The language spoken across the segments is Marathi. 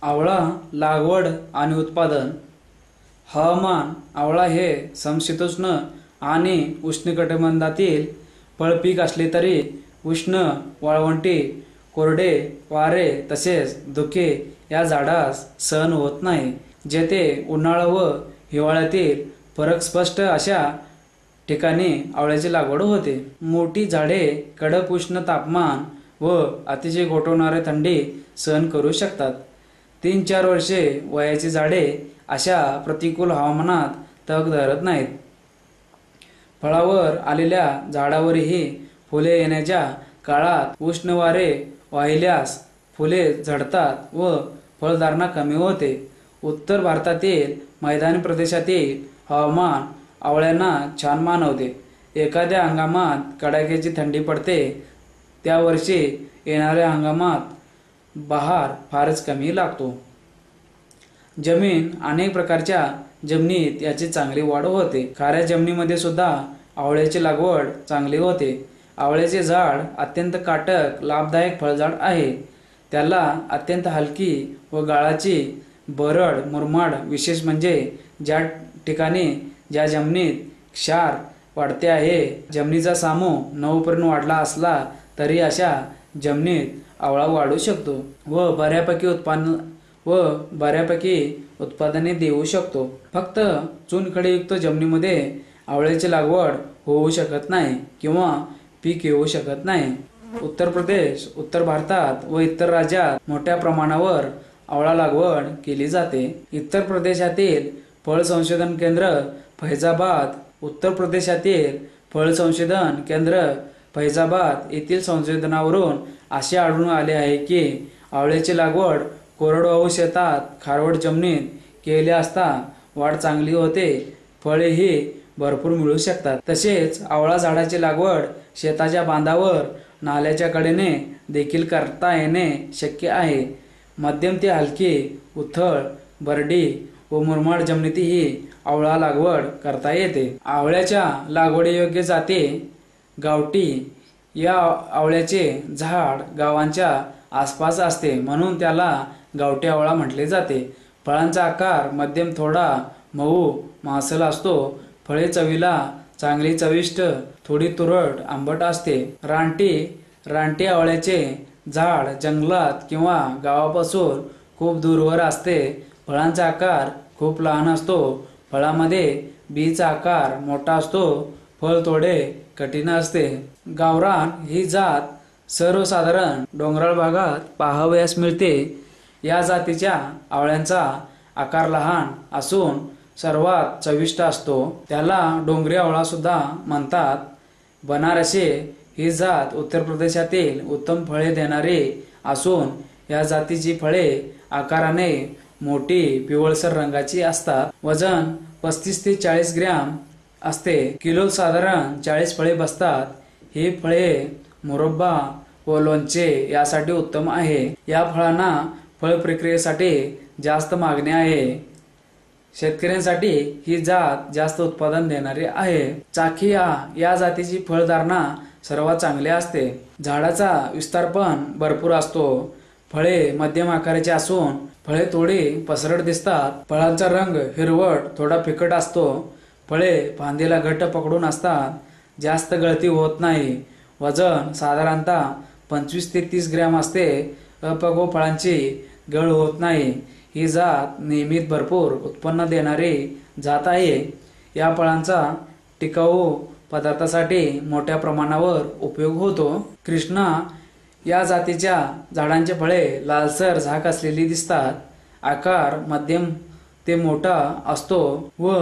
आवळा लागवड आणि उत्पादन. हवामान. आवळा हे समशीतोष्ण आणि उष्णकटिबंधातील फळपीक असले तरी उष्ण, वाळवंटी, कोरडे वारे तसेच धुके या झाडास सहन होत नाही. जेथे उन्हाळा व हिवाळ्यातील फरक स्पष्ट अशा ठिकाणी आवळ्याची लागवड होते. मोठी झाडे कडक उष्ण तापमान व अतिशय गोठवणारी थंडी सहन करू शकतात. 3-4 वर्षे वयाची झाडे अशा प्रतिकूल हवामानात तग धरत नाहीत. फळावर आलेल्या झाडावरही फुले येण्याच्या काळात उष्ण वारे वाहिल्यास फुले झडतात व फळधारणा कमी होते. उत्तर भारतातील मैदानी प्रदेशातील हवामान आवळ्यांना छान मानवते. एखाद्या हंगामात कडाक्याची थंडी पडते, त्या वर्षी येणाऱ्या हंगामात बहार फारच कमी लागतो. जमीन. अनेक प्रकारच्या जमिनीत याची चांगली वाढ होते. खाऱ्या जमिनीमध्ये सुद्धा आवळ्याची लागवड चांगली होते. आवळ्याचे झाड अत्यंत काटक लाभदायक फळझाड आहे. त्याला अत्यंत हलकी व गाळाची बरड मुरमाड. विशेष म्हणजे ज्या ठिकाणी ज्या जमिनीत क्षार वाढते आहे, जमिनीचा सामू 9 पर्यंत वाढला असला तरी अशा जमिनीत आवळा वाढू शकतो व बऱ्यापैकी उत्पादने देऊ शकतो. फक्त चुनखडीयुक्त जमिनीमध्ये आवळ्याची लागवड होऊ शकत नाही किंवा पीक येऊ शकत नाही. उत्तर प्रदेश, उत्तर भारतात व इतर राज्यात मोठ्या प्रमाणावर आवळा लागवड केली जाते. उत्तर प्रदेशातील फळ संशोधन केंद्र फैजाबाद. उत्तर प्रदेशातील फळ संशोधन केंद्र फैजाबाद येथील संशोधनावरून असे आढळून आले आहे की आवळ्याची लागवड कोरडवाहू शेतात खारवट जमिनीत केली असता वाढ चांगली होते. फळेही भरपूर मिळू शकतात. तसेच आवळा झाडाची लागवड शेताच्या बांधावर नाल्याच्या कडेने देखील करता येणे शक्य आहे. मध्यम ते हलकी उथळ, बरडी व मुरमाड जमिनीतही आवळा लागवड करता येते. आवळ्याच्या लागवडीयोग्य जाती. गावठी. या आवळ्याचे झाड गावांच्या आसपास असते म्हणून त्याला गावठी आवळा म्हटले जाते. फळांचा आकार मध्यम, थोडा मऊ मांसल असतो. फळे चवीला चांगली चविष्ट, थोडी तुरट आंबट असते. रानटी. रानटी आवळ्याचे झाड जंगलात किंवा गावापासून खूप दूरवर असते. फळांचा आकार खूप लहान असतो. फळामध्ये बीचा आकार मोठा असतो. फळ थोडे कठीण असते. गावरान. ही जात सर्वसाधारण डोंगराळ भागात पाहावयास मिळते. या जातीच्या आवळ्यांचा आकार लहान असून सर्वात चविष्ट असतो. त्याला डोंगरी आवळा सुद्धा म्हणतात. बनारसी. ही जात उत्तर प्रदेशातील उत्तम फळे देणारी असून या जातीची फळे आकाराने मोठी पिवळसर रंगाची असतात. वजन 35 ते 40 ग्रॅम असते. किलो साधारण 40 फळे बसतात. ही फळे मुरब्बा व लोणचे यासाठी उत्तम आहे. या फळांना फळ प्रक्रियेसाठी जास्त मागणी आहे. शेतकऱ्यांसाठी ही जात जास्त उत्पादन देणारी आहे. चाखिया. या जातीची फळधारणा सर्वात चांगली असते. झाडाचा विस्तार पण भरपूर असतो. फळे मध्यम आकाराची असून फळे थोडी पसरट दिसतात. फळांचा रंग हिरवट थोडा फिकट असतो. फळे फांदीला घट्ट पकडून असतात. जास्त गळती होत नाही. वजन साधारणतः 25 ते 30 ग्रॅम असते. अपक्व फळांची गळ होत नाही. ही जात नियमित भरपूर उत्पन्न देणारी जात आहे. या फळांचा टिकाऊ पदार्थासाठी मोठ्या प्रमाणावर उपयोग होतो. कृष्णा. या जातीच्या झाडांचे फळे लालसर झाक असलेली दिसतात. आकार मध्यम ते मोठा असतो व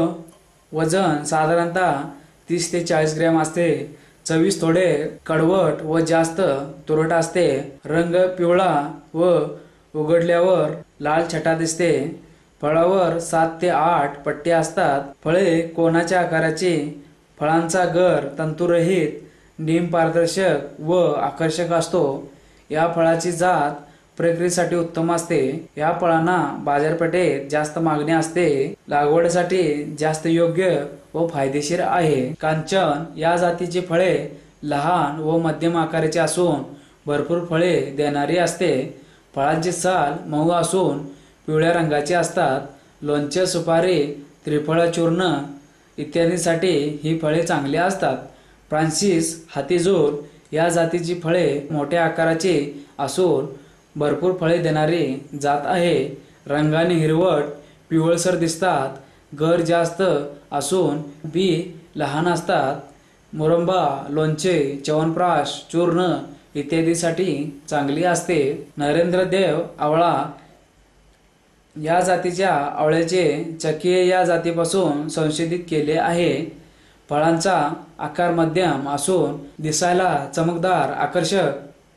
वजन साधारणतः 30 ते 40 ग्रॅम असते. चवीस थोडे कडवट व जास्त तुरट असते. रंग पिवळा व उघडल्यावर लाल छटा दिसते. फळावर 7 ते 8 पट्टे असतात. फळे कोणाच्या आकाराची. फळांचा गर तंतुरहित, निम पारदर्शक व आकर्षक असतो. या फळाची जात प्रक्रियेसाठी उत्तम असते. या फळांना बाजारपेठेत जास्त मागणी असते. लागवडीसाठी जास्त योग्य व फायदेशीर आहे. कांचन. या जातीची फळे लहान व मध्यम आकाराची असून भरपूर फळे देणारी असते. फळांची साल मऊ असून पिवळ्या रंगाचे असतात. लोणचे, सुपारी, त्रिफळा चूर्ण इत्यादीसाठी ही फळे चांगली असतात. फ्रान्सिस हातीजोर या जातीची फळे मोठ्या आकाराची असून भरपूर फळे देणारी जात आहे. रंगाने हिरवट पिवळसर दिसतात. गर जास्त असून बी लहान असतात. मुरंबा, लोणचे, च्यवनप्राश, चूर्ण इत्यादीसाठी चांगली असते. नरेंद्रदेव आवळा या जातीच्या आवळ्याचे चकिये या जातीपासून संशोधित केले आहे. फळांचा आकार मध्यम असून दिसायला चमकदार, आकर्षक,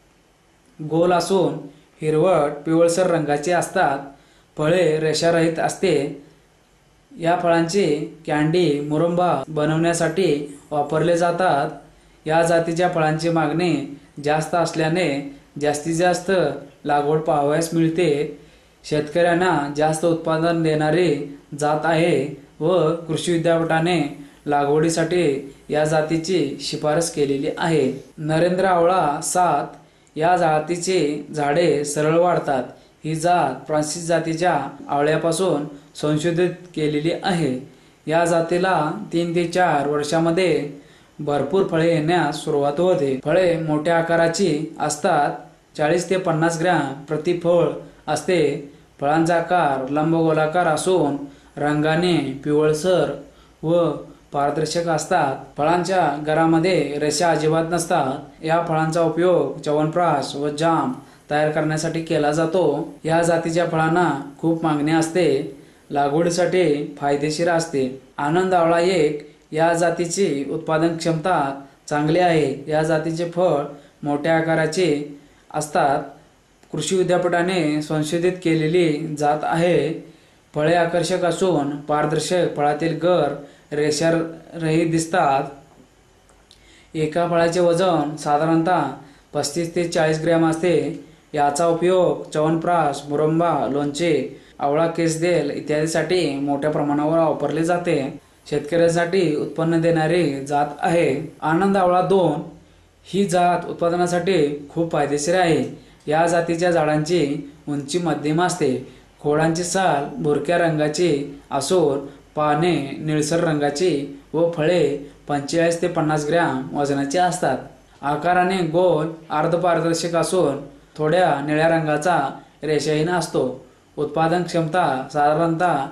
गोल असून हिरवट पिवळसर रंगाचे असतात. फळे रेषारहित असते. या फळांची कँडी, मुरंबा बनवण्यासाठी वापरले जातात. या जातीच्या फळांची मागणी जास्त असल्याने जास्तीत जास्त लागवड पाहावयास मिळते. शेतकऱ्यांना जास्त उत्पादन देणारी जात आहे व कृषी विद्यापीठाने लागवडीसाठी या जातीची शिफारस केलेली आहे. नरेंद्र आवळा 7 या जातीची झाडे सरळ वाढतात. ही जात फ्रान्सिस जातीच्या आवळ्यापासून संशोधित केलेली आहे. या जातीला 3 ते 4 वर्षामध्ये भरपूर फळे येण्यास सुरुवात होते. फळे मोठ्या आकाराची असतात. 40 ते 50 ग्रॅम प्रति फळ असते. फळांचा आकार लंबगोलाकार असून रंगाने पिवळसर व पारदर्शक असतात. फळांच्या गरामध्ये रेषा अजिबात नसतात. या फळांचा उपयोग च्यवनप्राश व जाम तयार करण्यासाठी केला जातो. या जातीच्या फळांना खूप मागणी असते. लागवडीसाठी फायदेशीर असते. आनंद आवळा 1 या जातीची उत्पादन क्षमता चांगली आहे. या जातीचे फळ मोठ्या आकाराचे असतात. कृषी विद्यापीठाने संशोधित केलेली जात आहे. फळे आकर्षक असून पारदर्शक, फळातील गर रेषारहित दिसतात. एका फळाचे वजन साधारणतः 35 ते 40 ग्रॅम असते. याचा उपयोग च्यवनप्राश, मुरंबा, लोणचे, आवळा केसतेल इत्यादीसाठी मोठ्या प्रमाणावर वापरले जाते. शेतकऱ्यांसाठी उत्पन्न देणारी जात आहे. आनंद आवळा 2 ही जात उत्पादनासाठी खूप फायदेशीर आहे. या जातीच्या झाडांची उंची मध्यम असते. खोडांची साल भुरक्या रंगाची असून पाने निळसर रंगाची व फळे 45 ते 50 ग्रॅम वजनाची असतात. आकाराने गोल अर्धपारदर्शक असून थोड्या निळ्या रंगाचा रेषाहीन असतो. उत्पादन क्षमता साधारणतः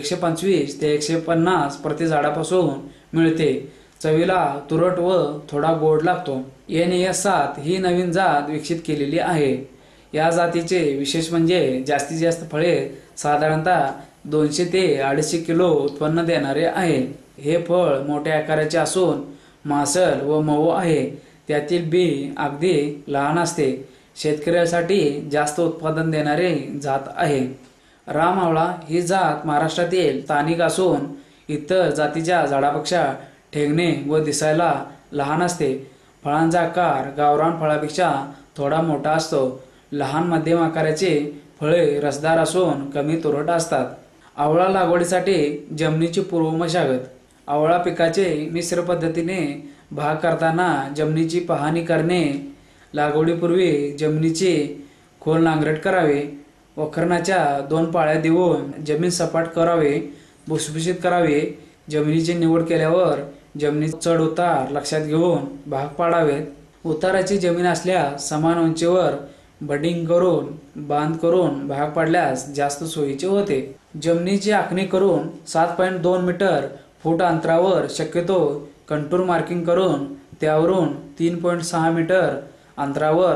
125 ते 150 प्रति झाडापासून मिळते. चवीला तुरट व थोडा गोड लागतो. NAS 7 ही नवीन जात विकसित केलेली आहे. या जातीचे विशेष म्हणजे जास्तीत जास्त फळे साधारणतः 200 ते 250 किलो उत्पन्न देणारे आहे. हे फळ मोठ्या आकाराचे असून मांसल व मऊ आहे. त्यातील बी अगदी लहान असते. शेतकऱ्यासाठी जास्त उत्पादन देणारे जात आहे. राम आवळा ही जात महाराष्ट्रातील स्थानिक असून इतर जातीच्या झाडापेक्षा ठेंगणे व दिसायला लहान असते. फळांचा आकार गावरान फळापेक्षा थोडा मोठा असतो. लहान मध्यम आकाराचे फळे रसदार असून कमी तुरट असतात. आवळा लागवडीसाठी जमिनीची पूर्व मशागत. आवळा पिकाचे मिश्र पद्धतीने भाग करताना जमिनीची पाहणी करणे. लागवडीपूर्वी जमिनीची खोल नांगरट करावे. वखरणाच्या 2 पाळ्या देऊन जमीन सपाट करावे. भुसभुशीत करावे. जमिनीची निवड केल्यावर जमिनीचा चढ उतार लक्षात घेऊन भाग पाडावेत. उताराची जमीन असल्यास समान उंचीवर बडिंग करून बांध करून भाग पाडल्यास जास्त सोयीचे होते. जमिनीची आखणी करून 7.2 मीटर फूट अंतरावर शक्यतो कंटूर मार्किंग करून त्यावरून 3.6 मीटर अंतरावर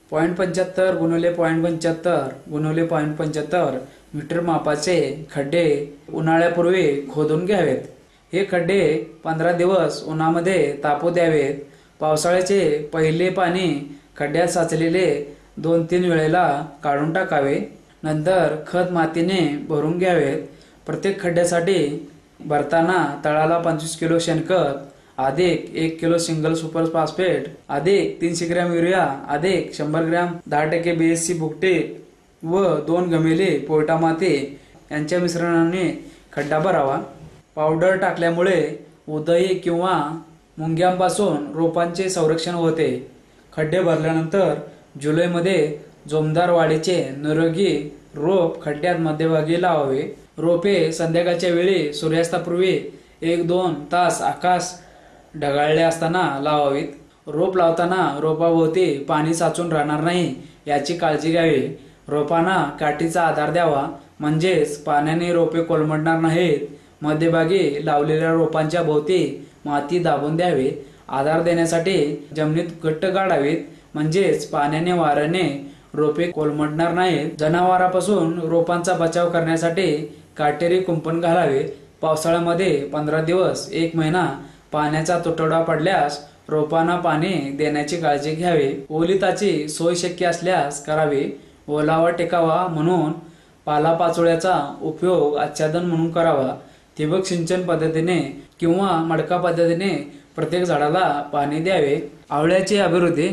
0.75 × 0.75 × 0.75 मीटर मापाचे खड्डे उन्हाळ्यापूर्वी खोदून घ्यावेत. हे खड्डे 15 दिवस उन्हामध्ये तापू द्यावेत. पावसाळ्याचे पहिले पाणी खड्ड्यात साचलेले 2-3 वेळेला काढून टाकावे. नंतर खत मातीने भरून घ्यावेत. प्रत्येक खड्ड्यासाठी भरताना तळाला 25 किलो शेणखत अधिक 1 किलो सिंगल सुपर फॉस्फेट अधिक 300 ग्रॅम युरिया अधिक 100 ग्रॅम 10% BSC भुकटे व 2 गमेले पोयटा माती यांच्या मिश्रणाने खड्डा भरावा. पावडर टाकल्यामुळे उधई किंवा मुंग्यांपासून रोपांचे संरक्षण होते. खड्डे भरल्यानंतर जुलैमध्ये जोमदार वाढीचे निरोगी रोप खड्ड्यात मध्यभागी लावावे. रोपे संध्याकाळच्या वेळी सूर्यास्तापूर्वी 1-2 तास आकाश ढगाळले असताना लावावीत. रोप लावताना रोपाभोवती पाणी साचून राहणार नाही याची काळजी घ्यावी. रोपांना काठीचा आधार द्यावा, म्हणजेच पाण्याने रोपे कोलमडणार नाहीत. मध्यभागी लावलेल्या रोपांच्या भोवती माती दाबून द्यावी. आधार देण्यासाठी जमिनीत घट्ट गाडावीत, म्हणजेच पाण्याने वाऱ्याने रोपे कोलमडणार नाहीत. जनावरांपासून रोपांचा बचाव करण्यासाठी काटेरी कुंपण घालावे. पावसाळ्यामध्ये 15 दिवस 1 महिना पाण्याचा तुटवडा पडल्यास रोपांना पाणी देण्याची काळजी घ्यावी. ओलिताची सोय शक्य असल्यास करावी. ओलावा टेकावा म्हणून पालापाचोळ्याचा उपयोग आच्छादन म्हणून करावा. ठिबक सिंचन पद्धतीने किंवा मडका पद्धतीने प्रत्येक झाडाला पाणी द्यावे. आवळ्याची अभिवृद्धी.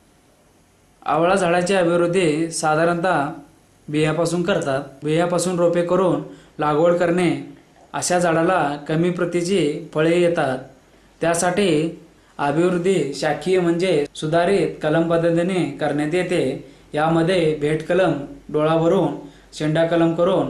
आवळा झाडाची अभिवृद्धी साधारणतः बियापासून करतात. बियापासून रोपे करून लागवड करणे. अशा झाडाला कमी प्रतीची फळे येतात. त्यासाठी अभिवृद्धी शाखीय म्हणजे सुधारित कलम पद्धतीने करण्यात येते. यामध्ये भेट कलम, डोळा भरून शेंडा कलम करून,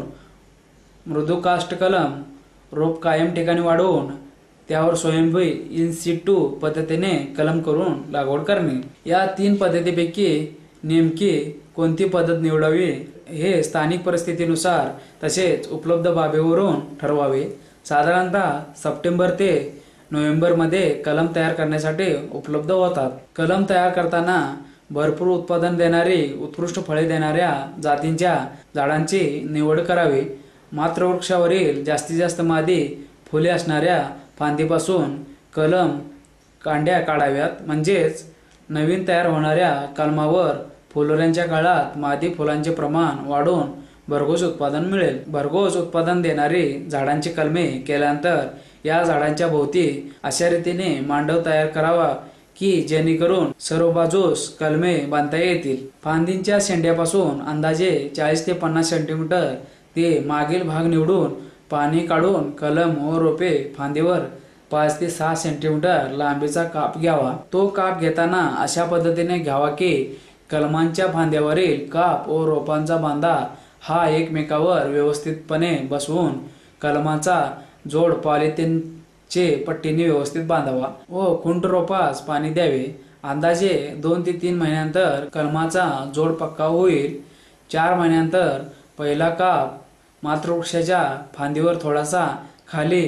मृदू कास्ट कलम, रोप कायम ठिकाणी वाढवून त्यावर स्वयंभू इन सिटू पद्धतीने कलम करून लागवड करणे. या 3 पद्धतीपैकी नेमकी कोणती पद्धत निवडावी हे स्थानिक परिस्थितीनुसार तसेच उपलब्ध बाबीवरून ठरवावे. साधारणतः सप्टेंबर ते नोव्हेंबर मध्ये कलम तयार करण्यासाठी उपलब्ध होतात. कलम तयार करताना भरपूर उत्पादन देणारी उत्कृष्ट फळे देणाऱ्या जातींच्या झाडांची निवड करावी. मातृवृक्षावरील जास्तीत जास्त मादी फुले असणाऱ्या फांदीपासून कलम कांड्या काढाव्यात, म्हणजेच नवीन तयार होणाऱ्या कलमावर फुलोऱ्यांच्या काळात मादी फुलांचे प्रमाण वाढून भरघोस उत्पादन मिळेल. भरघोस उत्पादन देणारी झाडांची कलमे केल्यानंतर या झाडांच्या भोवती अशा रीतीने मांडव तयार करावा की जेणेकरून सर्व बाजूस कलमे बांधता येतील. फांदींच्या शेंड्यापासून अंदाजे 40 ते 50 सेंटीमीटर ते मागील भाग निवडून पाणी काढून कलम व रोपे फांदीवर 5 ते 6 सेंटीमीटर लांबीचा काप घ्यावा. तो काप घेताना अशा पद्धतीने घ्यावा की कलमांच्या फांद्यावरील काप व रोपांचा बांधा हा एकमेकावर व्यवस्थितपणे बसवून कलमाचा जोड पॉलिथिनचे पट्टीने व्यवस्थित बांधावा व खुंट रोपास पाणी द्यावे. अंदाजे 2 ते 3 महिन्यानंतर कलमाचा जोड पक्का होईल. 4 महिन्यानंतर पहिला काप मातृवृक्षाच्या फांदीवर थोडासा खाली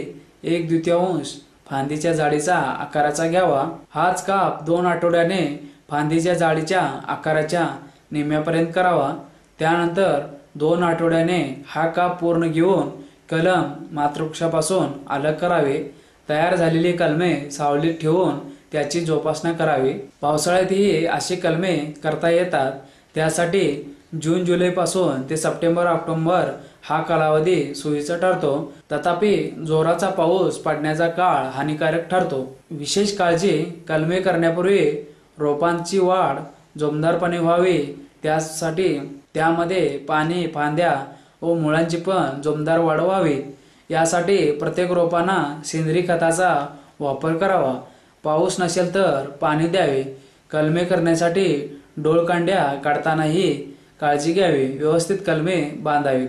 1/2 फांदीच्या जाडीचा आकाराचा घ्यावा. हाच काप 2 आठवड्याने फांदीच्या जाडीच्या आकाराच्या निम्म्यापर्यंत करावा. त्यानंतर 2 आठवड्याने हा काप पूर्ण घेऊन कलम मातृवृक्षापासून अलग करावे. तयार झालेली कलमे सावलीत ठेवून त्याची जोपासना करावी. पावसाळ्यातही अशी कलमे करता येतात. त्यासाठी जून-जुलै पासून ते सप्टेंबर-ऑक्टोबर हा कालावधी सोयीचा ठरतो. तथापि जोराचा पाऊस पडण्याचा काळ हानिकारक ठरतो. विशेष काळजी कलमे करण्यापूर्वी रोपांची वाढ जोमदारपणे व्हावी, त्यासाठी त्यामध्ये पाने, फांद्या व मुळांची पण जोमदार वाढ व्हावी. यासाठी प्रत्येक रोपांना सेंद्रिय खताचा वापर करावा. पाऊस नसेल तर पाणी द्यावे. कलमे करण्यासाठी डोळकांड्या काढतानाही काळजी घ्यावी. व्यवस्थित कलमे बांधावीत.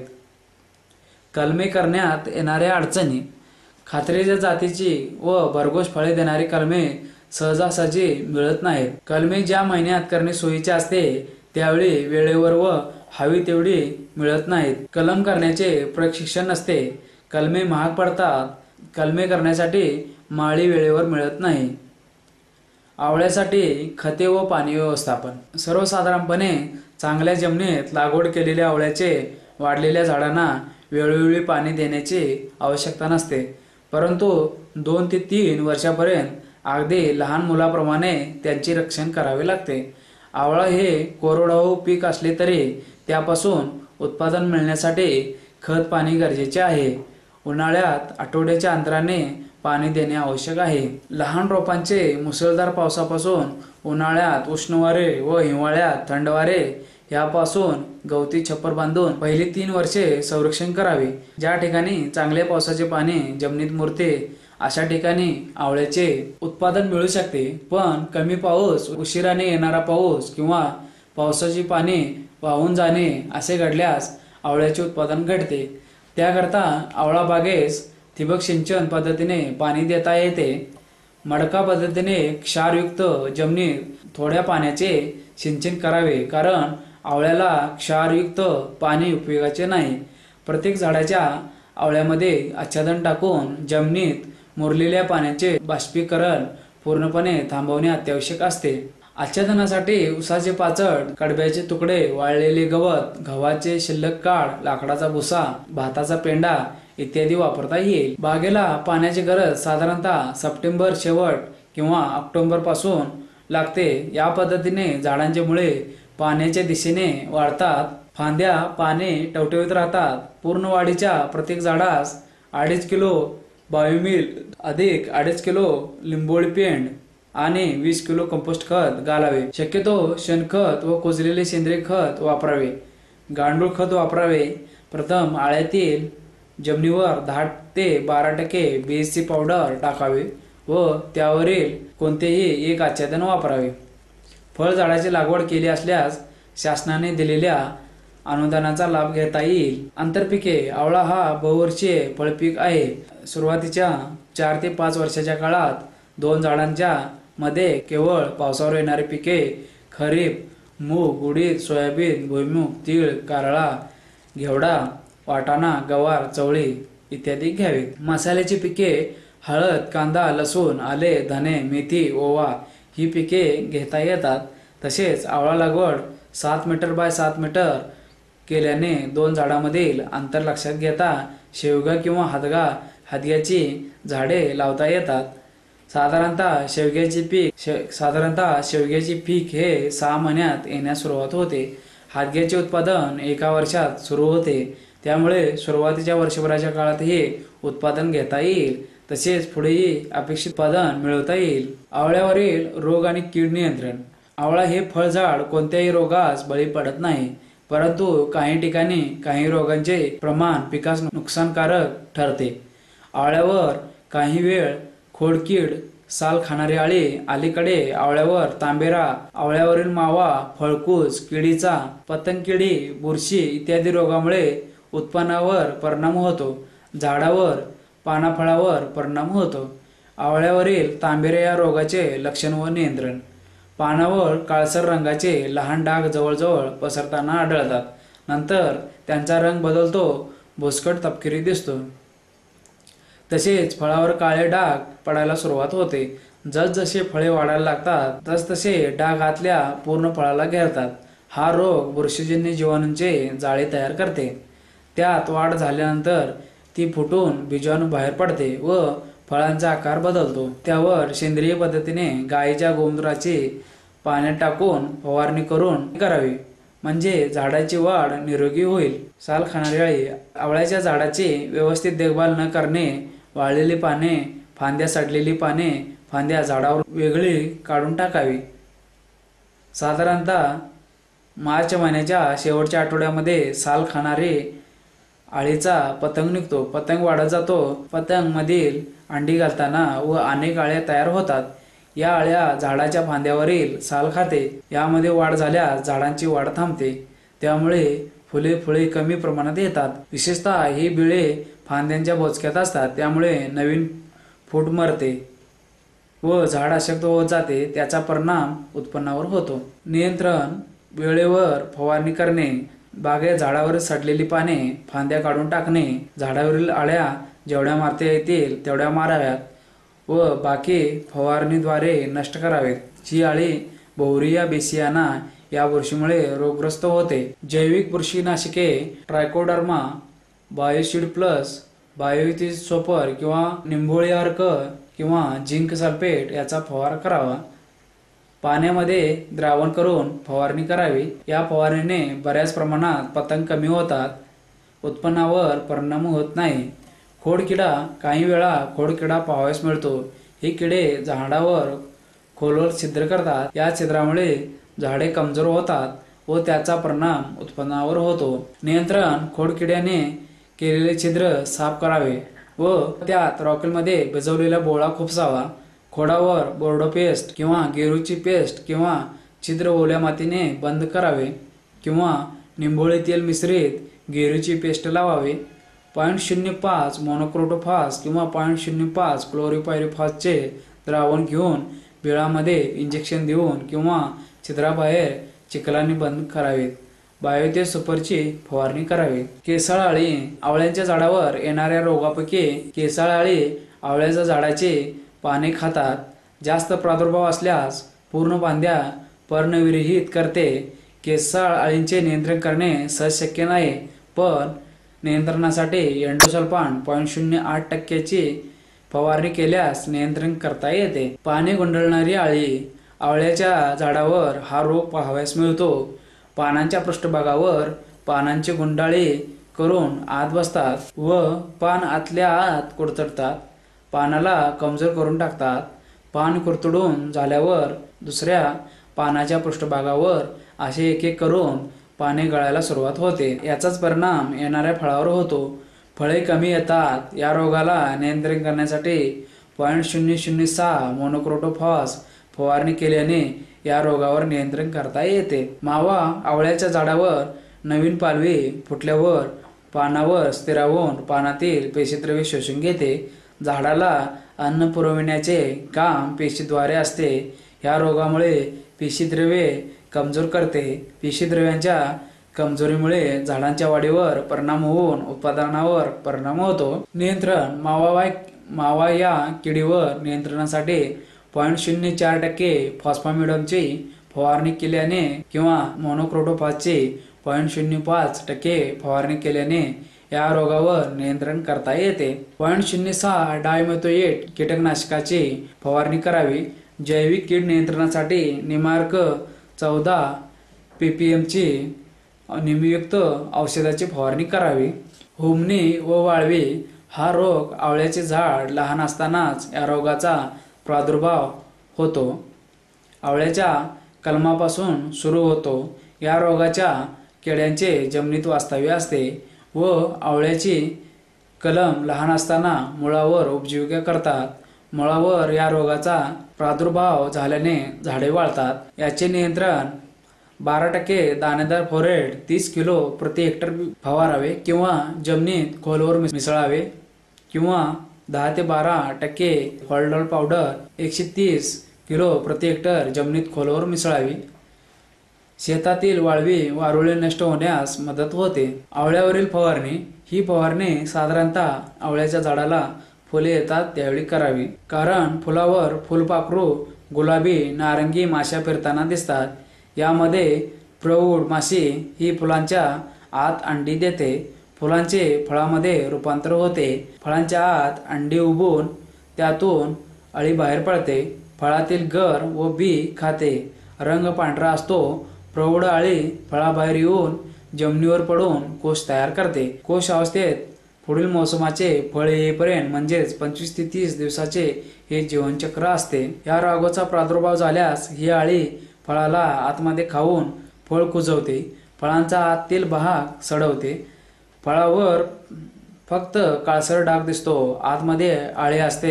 कलमे करण्यात येणाऱ्या अडचणी. खात्रीच्या जातीची व भरघोस फळे देणारी कलमे सहजासहजी मिळत नाहीत. कलमे ज्या महिन्यात करणे सोयीचे असते त्यावेळी वेळेवर व हवी तेवढी मिळत नाहीत. कलम करण्याचे प्रशिक्षण नसते. कलमे महाग पडतात. कलमे करण्यासाठी माळी वेळेवर मिळत नाही. आवळ्यासाठी खते व पाणी व्यवस्थापन. सर्वसाधारणपणे चांगल्या जमिनीत लागवड केलेल्या आवळ्याचे वाढलेल्या झाडांना वेळोवेळी पाणी देण्याची आवश्यकता नसते, परंतु 2 ते 3 वर्षापर्यंत अगदी लहान मुलाप्रमाणे त्यांचे रक्षण करावे लागते. आवळा हे कोरडवाहू पीक असले तरी त्यापासून उत्पादन मिळण्यासाठी खत पाणी गरजेचे आहे. उन्हाळ्यात आठवड्याच्या अंतराने पाणी देणे आवश्यक आहे. लहान रोपांचे मुसळधार पावसापासून, उन्हाळ्यात उष्ण वारे व हिवाळ्यात थंड वारे यापासून गवती छप्पर बांधून पहिली 3 वर्षे संरक्षण करावे. ज्या ठिकाणी चांगल्या पावसाचे पाणी जमिनीत मुरते अशा ठिकाणी आवळ्याचे उत्पादन मिळू शकते. पण कमी पाऊस, उशिराने येणारा पाऊस किंवा पावसाची पाणी वाहून जाणे असे घडल्यास आवळ्याचे उत्पादन घडते। त्याकरता आवळा बागेस ठिबक सिंचन पद्धतीने पाणी देता येते। मडका पद्धतीने क्षारयुक्त जमिनीत थोड्या पाण्याचे सिंचन करावे, कारण आवळ्याला क्षारयुक्त पाणी उपयोगाचे नाही। प्रत्येक झाडाच्या आवळ्यामध्ये आच्छादन टाकून जमिनीत मुरलेल्या पाण्याचे बाष्पीकरण पूर्णपणे थांबवणे अत्यावश्यक असते। आच्छादनासाठी उसाचे पाचड, कडब्याचे तुकडे, वाळलेले गवत, गव्हाचे शिल्लक काड, लाकडाचा भुसा, भाताचा पेंडा इत्यादी वापरता येईल। बागेला पाण्याची गरज साधारणतः सप्टेंबर शेवट किंवा ऑक्टोबर पासून लागते। या पद्धतीने झाडांचे मुळे पाण्याच्या दिशेने वाढतात, फांद्या पाने टवटवीत राहतात। पूर्ण वाढीच्या प्रत्येक झाडास 2.5 किलो बायोमिल अधिक 2.5 किलो लिंबोळी पेंड आणि 20 किलो कंपोस्ट खत घालावे। शक्यतो शेणखत व कुजलेले सेंद्रिय खत वापरावे। गांडूळ खत वापरावे। प्रथम आळ्यातील जमिनीवर 10 ते 12% BSC पावडर टाकावे व त्यावरील कोणतेही एक आच्छादन वापरावे। फळझाडाची लागवड केली असल्यास शासनाने दिलेल्या अनुदानाचा लाभ घेता येईल। आंतरपिके: आवळा हा बहुवर्षीय फळपीक आहे। सुरुवातीच्या 4 ते 5 वर्षाच्या काळात 2 झाडांच्या मध्ये केवळ पावसावर येणारी पिके खरीप, मूग, उडीद, सोयाबीन, भुईमूग, तीळ, कारळा, घेवडा, वाटाणा, गवार, चवळी इत्यादी घ्यावीत। मसाल्याची पिके हळद, कांदा, लसूण, आले, धने, मेथी, ओवा ही पिके घेता येतात। तसेच आवळा लागवड 7 मीटर बाय 7 मीटर केल्याने 2 झाडांमधील अंतर लक्षात घेता शेवगा किंवा हदग्याची झाडे लावता येतात। साधारणतः शेवग्याची पीक हे 6 महिन्यात येण्यास सुरुवात होते। हदग्याचे उत्पादन 1 वर्षात सुरू होते, त्यामुळे सुरुवातीच्या वर्षभराच्या काळात हे उत्पादन घेता येईल। तसेच पुढेही अपेक्षित उत्पादन मिळवता येईल। आवळ्यावरील रोग आणि कीड नियंत्रण: आवळा हे फळझाड कोणत्याही रोगास बळी पडत नाही, परंतु काही ठिकाणी काही रोगांचे प्रमाण पिकास नुकसानकारक ठरते। आवळ्यावर काही वेळ खोडकीड, साल खाणारी अळी, अलीकडे आवळ्यावर तांबेरा, आवळ्यावरील मावा, फळकूज, किडीचा, पतंगकिडी, बुरशी इत्यादी रोगामुळे उत्पन्नावर परिणाम होतो। झाडावर, पानाफळावर परिणाम होतो। आवळ्यावरील तांबेरा या रोगाचे लक्षण व नियंत्रण: पानावर काळसर रंगाचे लहान डाग जवळजवळ पसरताना आढळतात। नंतर त्यांचा रंग बदलतो, भुसकट तपकिरी दिसतो। तसेच फळावर काळे डाग पडायला सुरुवात होते। जसजसे फळे वाढायला लागतात तसतसे डाग आतल्या पूर्ण फळाला घेरतात। हा रोग बुरशीजन्य जीवाणूंचे जाळे तयार करते। त्यात वाढ झाल्यानंतर ती फुटून बीजाणू बाहेर पडते व फळांचा आकार बदलतो। त्यावर सेंद्रिय पद्धतीने गायीच्या गोमूत्राची पाण्यात टाकून फवारणी करावी, म्हणजे झाडाची वाढ निरोगी होईल। साल खाणारी अळी: आवळ्याच्या झाडाची व्यवस्थित देखभाल न करणे, वाळलेली पाने, फांद्या सडलेली पाने, फांद्या झाडावर वेगळी काढून टाकावी। साधारणतः मार्च महिन्याच्या शेवटच्या आठवड्यामध्ये साल खाणारी अळीचा पतंग निघतो। पतंग वाढत जातो। पतंग मधील अंडी घालताना व अनेक अळ्या तयार होतात। या अळ्या झाडाच्या फांद्यावरील साल खाते। यामध्ये वाढ झाल्यास झाडांची वाढ थांबते, त्यामुळे फुले कमी प्रमाणात येतात। विशेषतः ही बिळे फांद्यांच्या बोचक्यात असतात, त्यामुळे नवीन फूट मरते व झाड अशक्त होत जाते। त्याचा परिणाम उत्पन्नावर होतो। नियंत्रण: वेळेवर फवारणी करणे, बागेत झाडावर सडलेली पाने, फांद्या काढून टाकणे, झाडावरील अळ्या जेवढ्या मारता येतील तेवढ्या माराव्यात व बाकी फवारणीद्वारे नष्ट करावेत। ही अळी बहुरिया बेसियाना या बुरशीमुळे रोगग्रस्त होते। जैविक बुरशीनाशके: ट्रायकोडर्मा, बायोसीड प्लस, बायोइथिस सोपर किंवा निंबोळी अर्क किंवा झिंक सल्फेट याचा फवारा करावा। पाण्यामध्ये द्रावण करून फवारणी करावी। या फवारणीने बऱ्याच प्रमाणात पतंग कमी होतात, उत्पन्नावर परिणाम होत नाही। खोडकिडा: काही वेळा खोडकिडा पाहावयास मिळतो। हे किडे झाडावर खोलवर छिद्र करतात। या छिद्रामुळे झाडे कमजोर होतात व त्याचा परिणाम उत्पन्नावर होतो। नियंत्रण: खोडकिड्याने केलेले छिद्र साफ करावे व त्यात रॉकेलमध्ये भिजवलेला बोळा खुपसावा। खोडावर बोर्डो पेस्ट किंवा गेरूची पेस्ट किंवा छिद्र ओल्या मातीने बंद करावे किंवा निंबोळी तेल मिश्रित गेरूची पेस्ट लावावी. 0.05 मोनोक्रोटोफॉस किंवा 0.05 क्लोरिपायरिफॉसचे द्रावण घेऊन बिळामध्ये इंजेक्शन देऊन किंवा छिद्राबाहेर चिखलाने बंद करावेत. बायोते सुपरची फवारणी करावी. केसाळ अळी. आवळ्याच्या झाडावर येणाऱ्या रोगापैकी केसाळ अळी आवळ्याच्या झाडाची पाने खातात. जास्त प्रादुर्भाव असल्यास पूर्ण फांद्या पर्णविरहित करते. केसाळ अळींचे नियंत्रण करणे सहज शक्य नाही, पण नियंत्रणासाठी एंडोसल्फान 0.08% फवारणी केल्यास नियंत्रण करता येते. पाने गुंडाळणारी अळी. आवळ्याच्या झाडावर हा रोग पाहावयास मिळतो. पानांच्या पृष्ठभागावर पानांची गुंडाळी करून आत बसतात व पान आतल्या आत कुरतडतात. पानाला कमजोर करून टाकतात. पान कुरतडून झाल्यावर दुसऱ्या पानाच्या पृष्ठभागावर असे एक एक करून पाने गळायला सुरुवात होते. याचाच परिणाम येणाऱ्या फळावर होतो. फळे कमी येतात. या रोगाला नियंत्रण करण्यासाठी 0.006 मोनोक्रोटोफॉस फवारणी केल्याने या रोगावर नियंत्रण करता येते. मावा. आवळ्याच्या झाडावर नवीन पालवी फुटल्यावर पानावर स्थिरावून पानातील पेशीद्रव्ये शोषून घेते. झाडाला अन्न पुरविण्याचे काम पेशीद्वारे असते. या रोगामुळे पेशीद्रव्ये कमजोर करते. पेशीद्रव्यांच्या कमजोरीमुळे झाडांच्या वाढीवर परिणाम होऊन उत्पादनावर परिणाम होतो. नियंत्रण. मावा या किडीवर नियंत्रणासाठी 0.04% फॉस्फामिडमची फवारणी केल्याने किंवा मोनोक्रोटोफॉसची 0.05% फवारणी केल्याने या रोगावर नियंत्रण करता येते. 0.06 डायमेथोएट कीटकनाशकाची फवारणी करावी. जैविक कीड नियंत्रणासाठी निमार्क 14 ppm ची निमयुक्त औषधाची फवारणी करावी. हुमणी व वाळवी. हा रोग आवळ्याचे झाड लहान असतानाच या रोगाचा प्रादुर्भाव होतो. आवळ्याच्या कलमापासून सुरू होतो. या रोगाच्या किड्यांचे जमिनीत वास्तव्य असते व आवळ्याची कलम लहान असताना मुळावर उपजीविका करतात. मुळावर या रोगाचा प्रादुर्भाव झाल्याने झाडे वाळतात. याचे नियंत्रण 12% दाणेदार फोरेट 30 किलो प्रति हेक्टर फवारावे किंवा जमिनीत खोलवर मिसळावे किंवा 10 ते 12% हॉलडॉल पावडर 130 किलो प्रति हेक्टर जमिनीत खोलवर मिसळावी. शेतातील वाळवी वारुळे नष्ट होण्यास मदत होते. आवळ्यावरील फवारणी. ही फवारणी साधारणतः आवळ्याच्या झाडाला फुले येतात त्यावेळी करावी. कारण फुलावर फुलपाखरू, गुलाबी, नारंगी माश्या फिरताना दिसतात. यामध्ये प्रौढ माशी ही फुलांच्या आत अंडी देते. फुलांचे फळामध्ये रूपांतर होते. फळांच्या आत अंडी उबून त्यातून अळी बाहेर पडते. फळातील गर व बी खाते. रंग पांढरा असतो. प्रौढ अळी फळाबाहेर येऊन जमिनीवर पडून कोश तयार करते. कोश अवस्थेत पुढील मोसमाचे फळ येईपर्यंत म्हणजेच 25 ते 30 दिवसाचे हे जीवनचक्र असते. या रोगाचा प्रादुर्भाव झाल्यास ही अळी फळाला आतमध्ये खाऊन फळ कुजवते. फळांचा आतील भाग सडवते. फळावर फक्त काळसर डाग दिसतो. आतमध्ये अळी असते.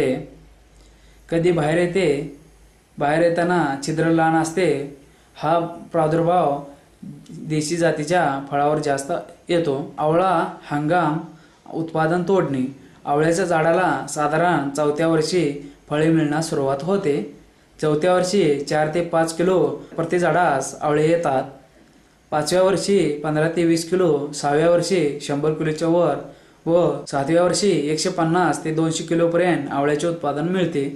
कधी बाहेर येते. बाहेर येताना छिद्र लहान असते. हा प्रादुर्भाव देशी जातीच्या फळावर जास्त येतो. आवळा हंगाम. उत्पादन तोडणी. आवळ्याच्या झाडाला साधारण 4थ्या वर्षी फळे मिळण्यास सुरुवात होते. 4थ्या वर्षी 4 ते 5 किलो प्रति झाडास आवळे येतात. 5व्या वर्षी 15 ते 20 किलो, 6व्या वर्षी 100 किलोच्या वर व 7व्या वर्षी 150 ते 200 किलोपर्यंत आवळ्याचे उत्पादन मिळते.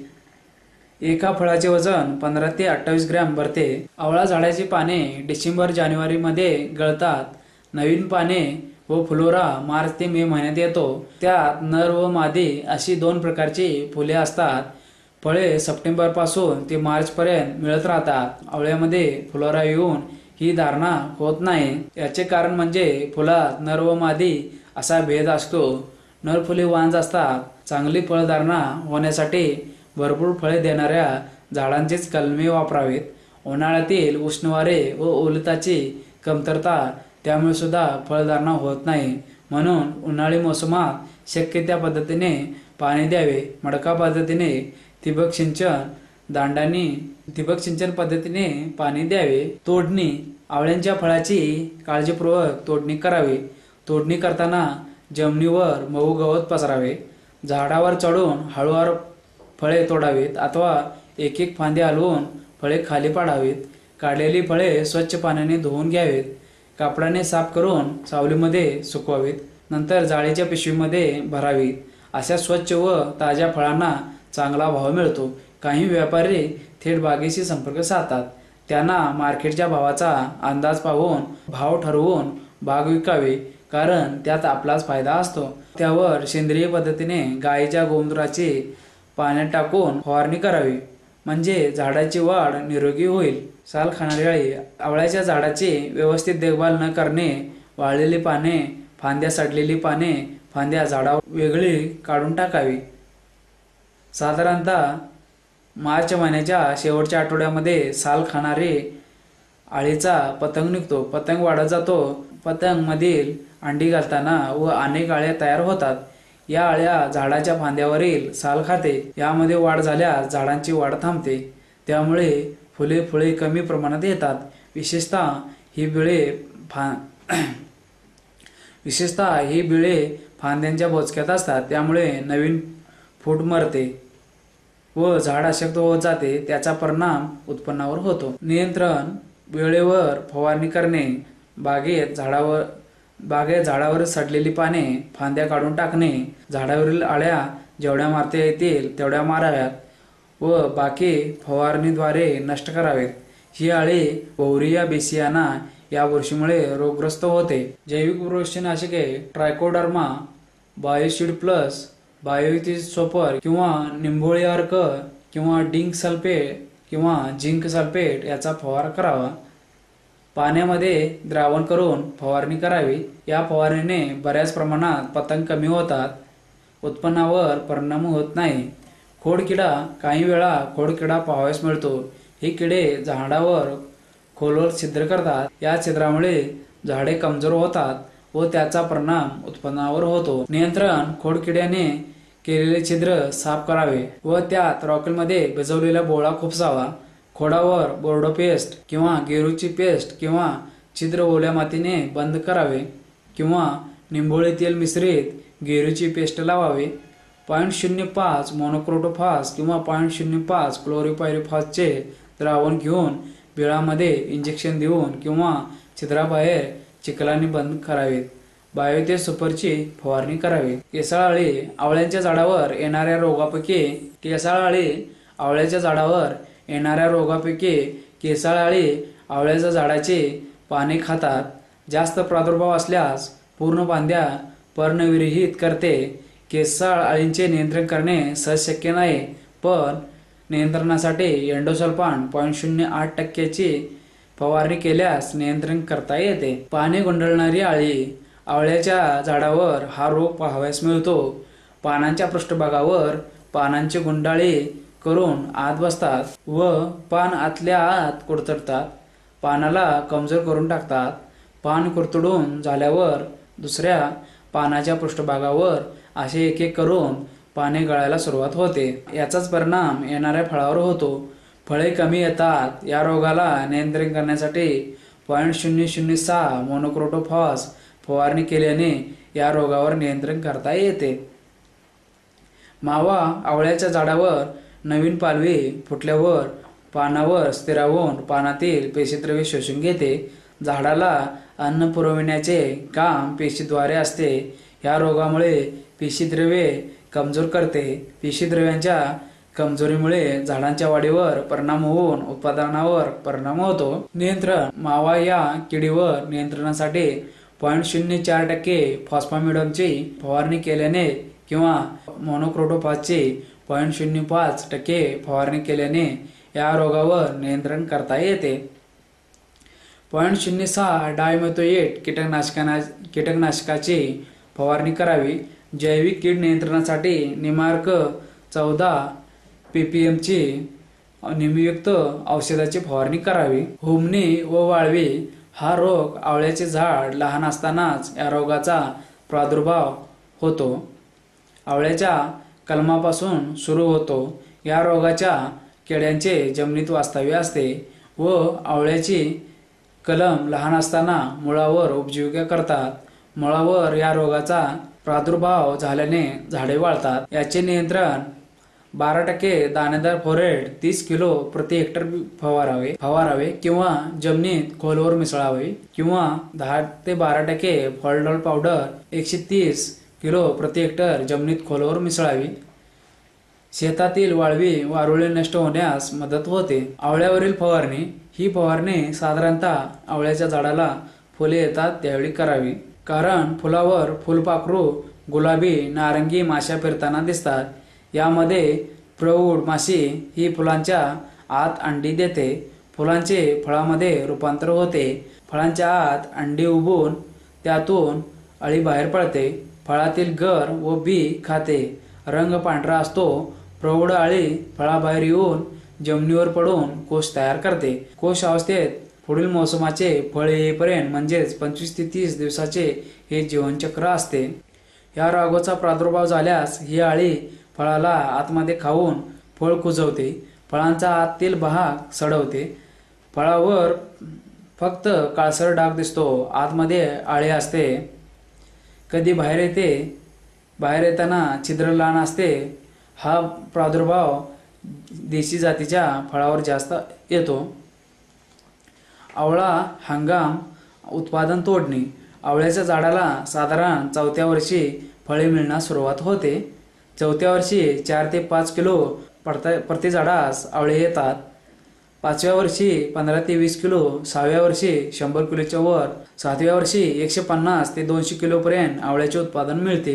एका फळाचे वजन 15 ते 28 ग्रॅम भरते. आवळा झाडाची पाने डिसेंबर-जानेवारी मध्ये गळतात. नवीन पाने व फुलोरा मार्च ते मे महिन्यात येतो. त्यात नर व मादी अशी 2 प्रकारची फुले असतात. फळे सप्टेंबर पासून ते मार्च पर्यंत मिळत राहतात. आवळ्यामध्ये फुलोरा येऊन ही धारणा होत नाही. याचे कारण म्हणजे फुलात नर व मादी असा भेद असतो. नर फुले वांज असतात. चांगली फळधारणा होण्यासाठी भरपूर फळे देणाऱ्या झाडांचेच कलमे वापरावेत. उन्हाळ्यातील उष्ण वारे व ओलिताची कमतरता त्यामुळे सुद्धा फळधारणा होत नाही. म्हणून उन्हाळी मोसमात शक्य त्या पद्धतीने पाणी द्यावे. मडका पद्धतीने ठिबक सिंचन, दांडानी ठिबक सिंचन पद्धतीने पाणी द्यावे. तोडणी. आवळ्यांच्या फळाची काळजीपूर्वक तोडणी करावी. तोडणी करताना जमिनीवर मऊ गवत पसरावे, झाडावर चढून हळूवार फळे तोडावीत अथवा एक एक फांदी हलवून फळे खाली पाडावीत. काढलेली फळे स्वच्छ पाण्याने धुवून घ्यावीत. कापडाने साफ करून सावलीमध्ये सुकवावीत. नंतर जाळीच्या पिशवीमध्ये भरावीत. अशा स्वच्छ व ताज्या फळांना चांगला भाव मिळतो. काही व्यापारी थेट बागेशी संपर्क साधतात. त्यांना मार्केटच्या भावाचा अंदाज पाहून भाव ठरवून बाग विकावी, कारण त्यात आपलाच फायदा असतो. त्यावर सेंद्रिय पद्धतीने गायीच्या गोमूत्राची पाण्यात टाकून फवारणी करावी, म्हणजे झाडाची वाढ निरोगी होईल. साल खाणारी अळी. आवळ्याच्या झाडाची व्यवस्थित देखभाल न करणे, वाळलेली पाने, फांद्या सडलेली पाने, फांद्या झाडावर वेगळी काढून टाकावी. साधारणतः मार्च महिन्याच्या शेवटच्या आठवड्यामध्ये साल खाणारी अळीचा पतंग निघतो. पतंग वाढत जातो. पतंग मधील अंडी घालताना व अनेक अळ्या तयार होतात. या अळ्या झाडाच्या फांद्यावरील साल खाते. यामध्ये वाढ झाल्यास झाडांची वाढ थांबते. त्यामुळे फुले फळे कमी प्रमाणात येतात. विशेषतः ही बिळे फांद्यांच्या बोचक्यात असतात. त्यामुळे नवीन फूट मरते व झाड अशक्त होत जाते. त्याचा परिणाम उत्पन्नावर होतो. नियंत्रण. वेळेवर फवारणी करणे. बागेत झाडावर सडलेली पाने, फांद्या काढून टाकणे. झाडावरील अळ्या जेवढ्या मारता येतील तेवढ्या माराव्यात व बाकी फवारणीद्वारे नष्ट करावेत. ही अळी वोरिया बेसियाना या बुरशीमुळे रोगग्रस्त होते. जैविक बुरशीनाशके ट्रायकोडर्मा, बायोसीड प्लस, बायोइथिसोपर किंवा निंबोळी अर्क किंवा डिंक सल्फेट किंवा झिंक सल्फेट याचा फवारा करावा. पाण्यामध्ये द्रावण करून फवारणी करावी. या फवारणीने बऱ्याच प्रमाणात पतंग कमी होतात. उत्पन्नावर परिणाम होत नाही. खोडकिडा. काही वेळा खोडकिडा पाहावयास मिळतो. हे किडे झाडावर खोलवर छिद्र करतात. या छिद्रामुळे झाडे कमजोर होतात व त्याचा परिणाम उत्पन्नावर होतो. नियंत्रण. खोडकिड्याने केलेले छिद्र साफ करावे व त्यात रॉकेलमध्ये भिजवलेला बोळा खुपसावा. खोडावर बोर्डो पेस्ट किंवा गेरूची पेस्ट किंवा छिद्र ओल्या मातीने बंद करावे किंवा निंबोळी तेल मिश्रित गेरूची पेस्ट लावावी. 0.05 मोनोक्रोटोफॉस किंवा 0.05 क्लोरिपायरिफॉसचे द्रावण घेऊन बिळामध्ये इंजेक्शन देऊन किंवा छिद्राबाहेर चिखलाने बंद करावेत. बायोइथिसोपरची फवारणी करावी. केसाळ अळी. आवळ्याच्या झाडावर येणाऱ्या रोगापैकी केसाळ अळी आवळ्याच्या झाडाची पाने खातात. जास्त प्रादुर्भाव असल्यास पूर्ण फांद्या पर्णविरहित करते. केसाळ अळींचे नियंत्रण करणे सहज शक्य नाही, पण नियंत्रणासाठी एंडोसल्फान 0.08% फवारणी केल्यास नियंत्रण करता येते. पाने गुंडाळणारी अळी. आवळ्याच्या झाडावर हा रोग पाहावयास मिळतो. पानांच्या पृष्ठभागावर पानांची गुंडाळी करून आत बसतात व पान आतल्या आत कुरतडतात. पानाला कमजोर करून टाकतात. पान कुरतडून झाल्यावर दुसऱ्या पानाच्या पृष्ठभागावर असे एक एक करून पाने गळायला सुरुवात होते. याचाच परिणाम येणाऱ्या फळावर होतो. फळे कमी येतात. या रोगाला नियंत्रण करण्यासाठी 0.006 मोनोक्रोटोफॉस फवारणी केल्याने या रोगावर नियंत्रण करता येते. मावा. आवळ्याच्या झाडावर नवीन पालवी फुटल्यावर पानावर स्थिरावून पानातील पेशीद्रव्ये शोषून घेते. झाडाला अन्न पुरविण्याचे काम पेशीद्वारे असते. या रोगामुळे पेशीद्रव्ये कमजोर करते. पेशीद्रव्यांच्या कमजोरीमुळे झाडांच्या वाढीवर परिणाम होऊन उत्पादनावर परिणाम होतो. नियंत्रण. मावा या किडीवर नियंत्रणासाठी 0.04% फॉस्फामिडमची फवारणी केल्याने किंवा मोनोक्रोटोफॉसची 0.05% फवारणी केल्याने या रोगावर नियंत्रण करता येते. 0.06 डायमेथोएट कीटकनाशकाची फवारणी करावी. जैविक कीड नियंत्रणासाठी निमार्क 14 ppmची निमयुक्त औषधाची फवारणी करावी. हुमणी व वाळवी. हा रोग आवळ्याचे झाड लहान असतानाच या रोगाचा प्रादुर्भाव होतो. आवळ्याच्या कलमापासून सुरू होतो. या रोगाच्या किड्यांचे जमिनीत वास्तव्य असते व आवळ्याची कलम लहान असताना मुळावर उपजीविका करतात. मुळावर या रोगाचा प्रादुर्भाव झाल्याने झाडे वाळतात। याचे नियंत्रण 12% दाणेदार फोरेट 30 किलो प्रति हेक्टर फवारावे किंवा जमिनीत खोलवर मिसळावे किंवा 10 ते 12% फॉलडॉल पावडर 130 किलो प्रति हेक्टर जमिनीत खोलवर मिसळावी। शेतातील वाळवी वारुळे नष्ट होण्यास मदत होते। आवळ्यावरील फवारणी ही फवारणी साधारणतः आवळ्याच्या झाडाला फुले येतात त्यावेळी करावी, कारण फुलावर फुलपाखरू गुलाबी नारंगी माश्या फिरताना दिसतात। यामध्ये प्रौढ माशी ही फुलांच्या आत अंडी देते। फुलांचे फळामध्ये रूपांतर होते। फळांच्या आत अंडी उबून त्यातून अळी बाहेर पडते। फळातील गर व बी खाते। रंग पांढरा असतो। प्रौढ अळी फळाबाहेर येऊन जमिनीवर पडून कोश तयार करते। कोश अवस्थेत पुढील मोसमाचे फळ येईपर्यंत म्हणजेच 25 ते 30 दिवसाचे हे जीवनचक्र असते। या रोगाचा प्रादुर्भाव झाल्यास ही अळी फळाला आतमध्ये खाऊन फळ कुजवते। फळांचा आतील भाग सडवते। फळावर फक्त काळसर डाग दिसतो। आतमध्ये अळी असते। कधी बाहेर येते। बाहेर येताना छिद्र लहान असते। हा प्रादुर्भाव देशी जातीच्या फळावर जास्त येतो। आवळा हंगाम उत्पादन तोडणी आवळ्याच्या झाडाला साधारण 4थ्या वर्षी फळे मिळण्यास सुरुवात होते। 4थ्या वर्षी 4 ते 5 किलो प्रति झाडास आवळे येतात। 5व्या वर्षी 15 ते 20 किलो, 6व्या वर्षी 100 किलोच्या वर, 7व्या वर्षी 150 ते 200 किलो पर्यंत आवळ्याचे उत्पादन मिळते।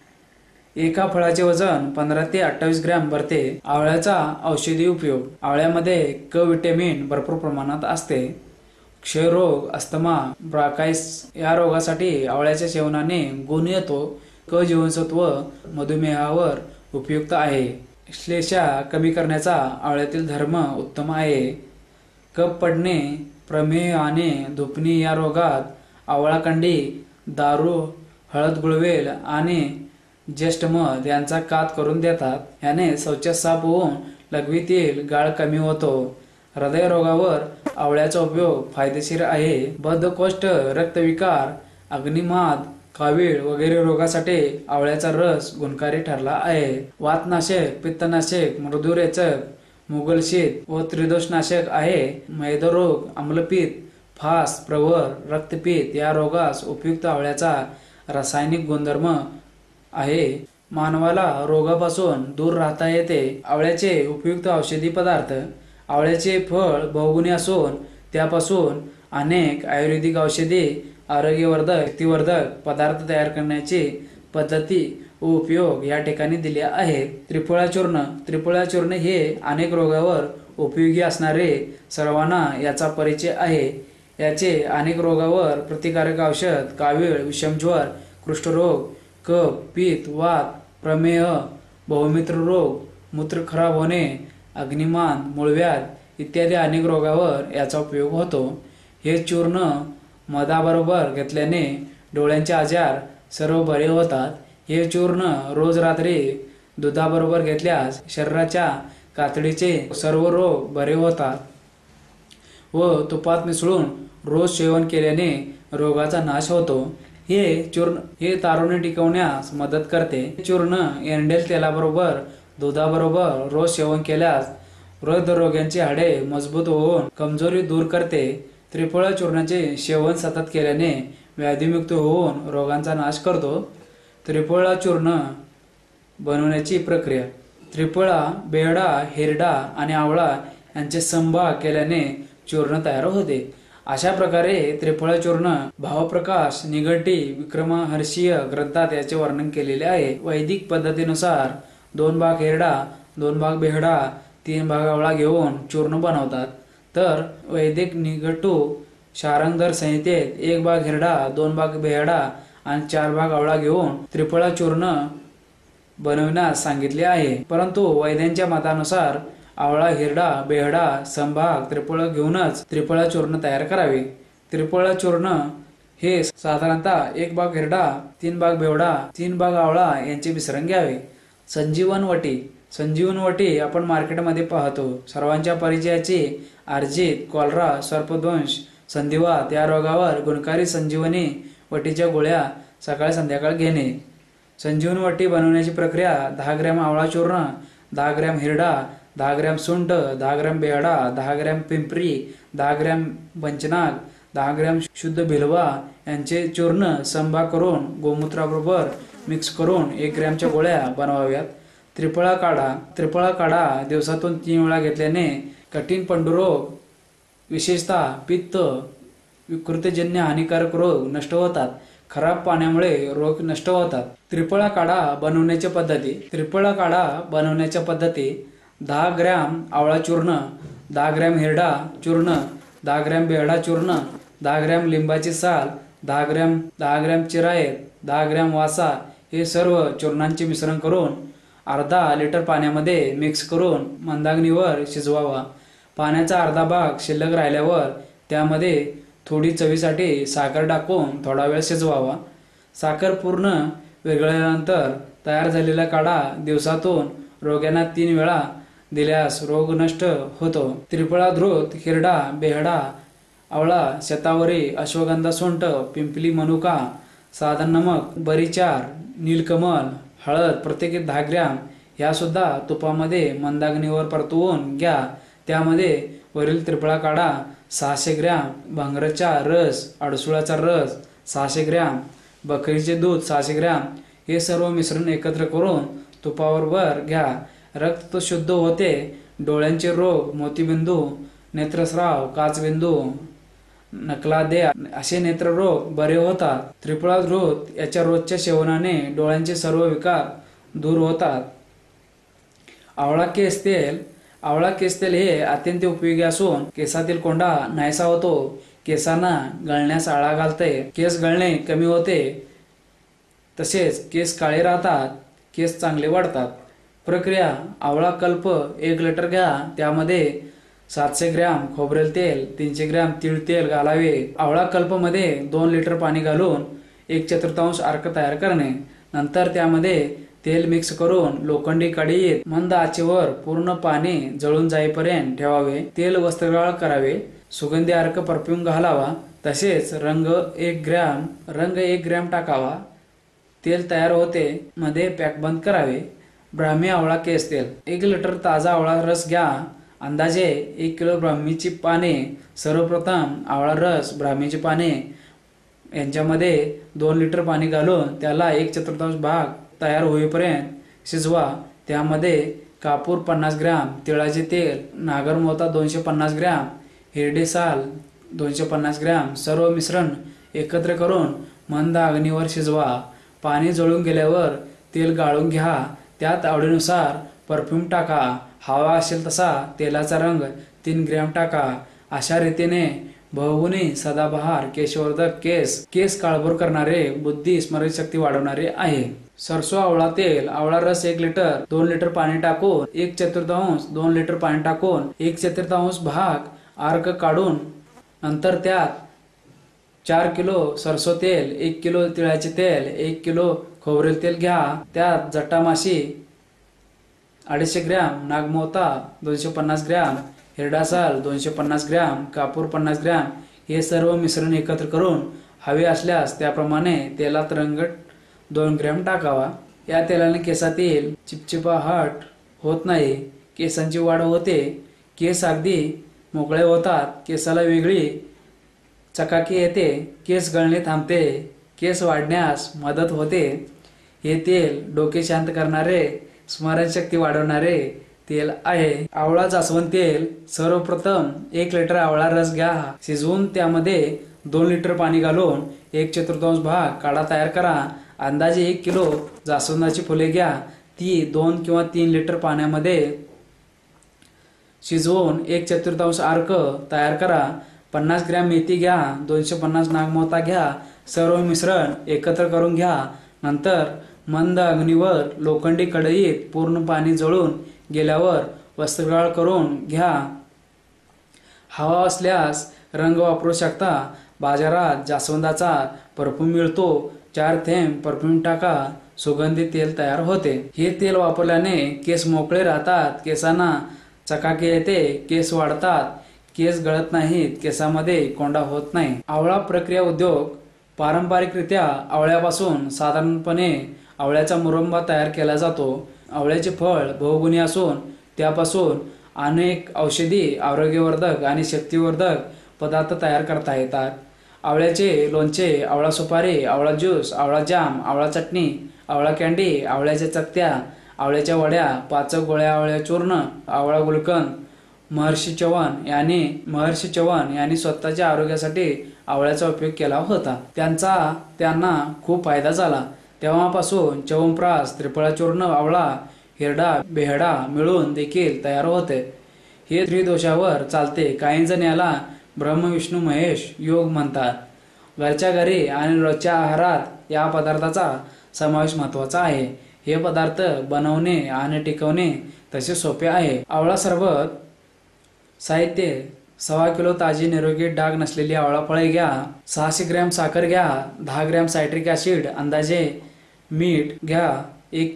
एका फळाचे वजन 15 ते 28 ग्रॅम भरते। आवळ्याचा औषधी उपयोग आवळ्यामध्ये क विटॅमिन भरपूर प्रमाणात असते। क्षयरोग, अस्थमा, ब्राकाइस या रोगासाठी आवळ्याच्या सेवनाने गुण येतो। क जीवनसत्व मधुमेहावर उपयुक्त आहे। श्लेष्मा कमी करण्याचा आवळ्यातील धर्म उत्तम आहे। कफ पडणे, प्रमेह आणि धुपणी या रोगात आवळाकंडी, दारू, हळद गुळवेल आणि ज्येष्ठमध यांचा कात करून देतात। याने शौचात साफ होऊन लघवीतील गाळ कमी होतो। हृदयरोगावर आवळ्याचा उपयोग फायदेशीर आहे। बद्धकोष्ठ, रक्तविकार, अग्निमाद, कावीळ वगैरे रोगासाठी आवळ्याचा रस गुणकारी ठरला आहे। वातनाशक, पित्तनाशक, मृदुरेचक, मुघलशीत व त्रिदोषनाशक आहे। मैदरोग, आम्लपित्त, फास, प्रवर, रक्तपित्त या रोगास उपयुक्त आवळ्याचा रासायनिक गुणधर्म आहे। मानवाला रोगापासून दूर राहता येते। आवळ्याचे उपयुक्त औषधी पदार्थ आवळ्याचे फळ बहुगुणी असून त्यापासून अनेक आयुर्वेदिक औषधी, आरोग्यवर्धक, शक्तिवर्धक पदार्थ तयार करण्याची पद्धती व उपयोग या ठिकाणी दिले आहेत। त्रिफळा चूर्ण त्रिफळा चूर्ण हे अनेक रोगावर उपयोगी असणारे सर्वांना याचा परिचय आहे। याचे अनेक रोगावर प्रतिकारक औषध कावीळ, विषमज्वर, कुष्ठरोग, कफ, पित्त, वात, प्रमेह, बहुमित्र रोग, मूत्र खराब होणे, अग्निमान, मूळव्याध इत्यादी अनेक रोगावर याचा उपयोग होतो। हे चूर्ण मधाबरोबर घेतल्याने डोळ्यांचे आजार सर्व बरे होतात। हे चूर्ण रोज रात्री दुधाबरोबर घेतल्यास शरीराच्या कातडीचे सर्व रोग बरे होतात व तुपात मिसळून रोज सेवन केल्याने रोगाचा नाश होतो। हे तारुण्य टिकवण्यास मदत करते। चूर्ण एंडेल तेलाबरोबर दुधाबरोबर रोज सेवन केल्यास हृदरोग्यांची हाडे मजबूत होऊन कमजोरी दूर करते। त्रिफळा चूर्णाचे सेवन सतत केल्याने व्याधीमुक्त होऊन रोगांचा नाश करतो। त्रिफळा चूर्ण बनवण्याची प्रक्रिया त्रिफळा, बेहडा, हिरडा आणि आवळा यांचे समभाग केल्याने चूर्ण तयार होते। अशा प्रकारे त्रिफळा चूर्ण भावप्रकाश निगंटी विक्रमहर्षीय ग्रंथात याचे वर्णन केलेले आहे। वैदिक पद्धतीनुसार 2 भाग हिरडा, 2 भाग बेहडा, 3 भाग आवळा घेऊन चूर्ण बनवतात। तर वैदिक निघंटू शार्ंगधर संहितेत 1 भाग हिरडा, 2 भाग बेहडा आणि 4 भाग आवळा घेऊन त्रिफळा चूर्ण बनविण्यास सांगितले आहे। परंतु वैद्यांच्या मतानुसार आवळा, हिरडा, बेहडा समभाग त्रिफळ घेऊनच त्रिफळा चूर्ण तयार करावे। त्रिफळा चूर्ण हे साधारणतः 1 भाग हिरडा, 3 भाग बेहडा, 3 भाग आवळा यांचे मिश्रण घ्यावे। संजीवन वटी आपण मार्केटमध्ये पाहतो। सर्वांच्या परिचयाची अर्जित, कॉलरा, सर्पदंश, संधिवात या रोगावर गुणकारी संजीवनी वटीच्या गोळ्या सकाळ संध्याकाळ घेणे. संजीवनी वाटी बनवण्याची प्रक्रिया: 10 ग्रॅम आवळा चूर्ण, 10 ग्रॅम हिरडा, 10 ग्रॅम सुंठ, 10 ग्रॅम बेहडा, 10 ग्रॅम पिंपरी, 10 ग्रॅम पंचनाग, 10 ग्रॅम शुद्ध भिलवा यांचे चूर्ण संभाग करून गोमूत्राबरोबर मिक्स करून 1 ग्रॅमच्या गोळ्या बनवाव्यात. त्रिफळा काढा दिवसातून 3 वेळा घेतल्याने कठीण पंडुरोग, विशेषतः पित्त, विकृतजन्य हानिकारक रोग नष्ट होतात. खराब पाण्यामुळे रोग नष्ट होतात. त्रिफळा काढा बनवण्याच्या पद्धती: 10 ग्रॅम आवळा चूर्ण, 10 ग्रॅम हिरडा चूर्ण, 10 ग्रॅम बेहडा चूर्ण, 10 ग्रॅम लिंबाची साल, 10 ग्रॅम चिरायत, 10 ग्रॅम वासा हे सर्व चूर्णांचे मिश्रण करून अर्धा लिटर पाण्यामध्ये मिक्स करून मंदाग्नीवर शिजवावा. पाण्याचा अर्धा भाग शिल्लक राहिल्यावर त्यामध्ये थोडी चवीसाठी साखर टाकून थोडा वेळ शिजवावा. साखर पूर्ण विरघळल्यानंतर तयार झालेला काढा दिवसातून रोग्यांना 3 वेळा दिल्यास रोग नष्ट होतो. त्रिफळा धृत, हिरडा, बेहडा, आवळा, शतावरी, अश्वगंधा, सुंठ, पिंपली, मनुका, साधन नमक, बरीचार, नीलकमल, हळद प्रत्येकी 10 ग्रॅम ह्या सुद्धा तुपामध्ये मंदाग्नीवर परतवून घ्या. त्यामध्ये वरील त्रिफळा काढा 600 ग्रॅम, भांगराचा रस, अडसुळाचा रस 600 ग्रॅम, बकरीचे दूध 600 ग्रॅम हे सर्व मिश्रण एकत्र करून तुपाबरोबर घ्या. रक्त शुद्ध होते. डोळ्यांचे रोग, मोतीबिंदू, नेत्रस्राव, काचबिंदू, नकलादे असे नेत्ररोग बरे होतात. त्रिफळा धृत याच्या रोजच्या सेवनाने डोळ्यांचे सर्व विकार दूर होतात. आवळा केस तेल हे अत्यंत उपयोगी असून केसातील कोंडा नाहीसा होतो. केसांना गळण्यास आळा घालते. केस गळणे कमी होते. तसेच केस काळे राहतात. केस चांगले वाढतात. प्रक्रिया: आवळा कल्प 1 लिटर घ्या. त्यामध्ये 700 ग्रॅम खोबरेल तेल, 300 ग्रॅम तीळ तेल घालावे. आवळा कल्प मध्ये 2 लिटर पाणी घालून 1/4 अर्क तयार करणे. नंतर त्यामध्ये तेल मिक्स करून लोखंडी कढईत मंद आचेवर पूर्ण पाणी जळून जाईपर्यंत ठेवावे. तेल वस्त्रगाळ करावे. सुगंधी अर्क परफ्यूम घालावा. तसेच रंग 1 ग्रॅम टाकावा. तेल तयार होते. मध्ये पॅक बंद करावे. ब्राह्मी आवळा केस तेल: 1 लिटर ताजा आवळा रस घ्या. अंदाजे 1 किलो ब्राह्मीची पाने. सर्वप्रथम आवळा रस, ब्राह्मीची पाने यांच्यामध्ये 2 लिटर पाणी घालून त्याला 1/4 भाग तयार होईपर्यंत शिजवा. त्यामध्ये कापूर 50 ग्रॅम, तिळाचे तेल, नागरमोथा 250 ग्रॅम, हिरडे साल 250 ग्रॅम सर्व मिश्रण एकत्र करून मंद अग्नीवर शिजवा. पाणी जळून गेल्यावर तेल गाळून घ्या. त्यात आवडीनुसार परफ्यूम टाका. हवा असेल तसा तेलाचा रंग 3 ग्रॅम टाका. अशा रीतीने बहुगुणी सदाबहार केशवर्धक केस काळभोर करणारे, बुद्धी स्मरणशक्ती वाढवणारे आहे. सरसो आवळा तेल: आवळा रस 1 लिटर, 2 लिटर पाणी टाकून 1/4 2 लिटर पाणी टाकून 1/4 भाग अर्क काढून नंतर त्यात 4 किलो सरसो तेल, 1 किलो तिळाचे तेल, 1 किलो खोबरेल तेल घ्या. त्यात जटामाशी 250 ग्रॅम, नागमोथा 250 ग्रॅम, हिरडा साल 250 ग्रॅम, कापूर 50 ग्रॅम हे सर्व मिश्रण एकत्र करून हवे असल्यास त्याप्रमाणे तेलात रंग 2 ग्रॅम टाकावा. या तेलाने केसातील चिपचिपाहट होत नाही. केसांची वाढ होते. केस अगदी मोकळे होतात. केसाला वेगळी चकाकी येते. केस गळणे थांबते. केस वाढण्यास मदत होते. हे तेल डोके शांत करणारे, स्मरणशक्ती वाढवणारे तेल आहे. आवळा जास्वंद तेल: सर्वप्रथम 1 लिटर आवळा रस घ्या. शिजवून त्यामध्ये 2 लिटर पाणी घालून 1/4 भाग काढा तयार करा. अंदाजे 1 किलो जास्वंदाची फुले घ्या. ती 2 किंवा 3 लिटर पाण्यामध्ये शिजवून 1/4 अर्क तयार करा. 50 ग्रॅम मेथी घ्या. 250 नागमोथा घ्या. सर्व मिश्रण एकत्र करून घ्या. नंतर मंद अग्नीवर लोखंडी कढईत पूर्ण पाणी जळून गेल्यावर वस्त्रगाळ करून घ्या. हवा असल्यास रंग वापरू शकता. बाजारात जास्वंदाचा परफ्यूम मिळतो. 4 थेंब परफ्यूम टाका. सुगंधी तेल तयार होते. हे तेल वापरल्याने केस मोकळे राहतात. केसांना चकाकी येते. केस वाढतात. केस गळत नाहीत. केसामध्ये कोंडा होत नाही. आवळा प्रक्रिया उद्योग: पारंपरिकरित्या आवळ्यापासून साधारणपणे आवळ्याचा मुरंबा तयार केला जातो। आवळ्याचे फळ बहुगुणी असून त्यापासून अनेक औषधी, आरोग्यवर्धक आणि शक्तिवर्धक पदार्थ तयार करता येतात। आवळ्याचे लोणचे, आवळा सुपारी, आवळा ज्यूस, आवळा जाम, आवळा चटणी, आवळा कँडी, आवळ्याच्या चकत्या, आवळ्याच्या वड्या, पाचक गोळ्या, आवळ्या चूर्ण, आवळा गुलकंद। महर्षी चव्हाण यांनी स्वतःच्या आरोग्यासाठी आवळ्याचा उपयोग केला होता। त्यांना खूप फायदा झाला। तेव्हापासून च्यवनप्राश, त्रिफळा चूर्ण, आवळा, हिरडा, बेहडा मिळून देखील तयार होते। हे त्रिदोषावर चालते। काही जण याला ब्रह्म विष्णू महेश योग म्हणतात। घरच्या घरी आणि रोजच्या आहारात या पदार्थाचा समावेश महत्त्वाचा आहे। हे पदार्थ बनवणे आणि टिकवणे तसे सोपे आहे। आवळा सरबत साहित्य: 1.25 किलो ताजी निरोगी डाग नसलेली आवळा फळे घ्या, 600 ग्रॅम साखर घ्या, 10 ग्रॅम सायट्रिक ॲसिड, अंदाजे मीठ घ्या। 1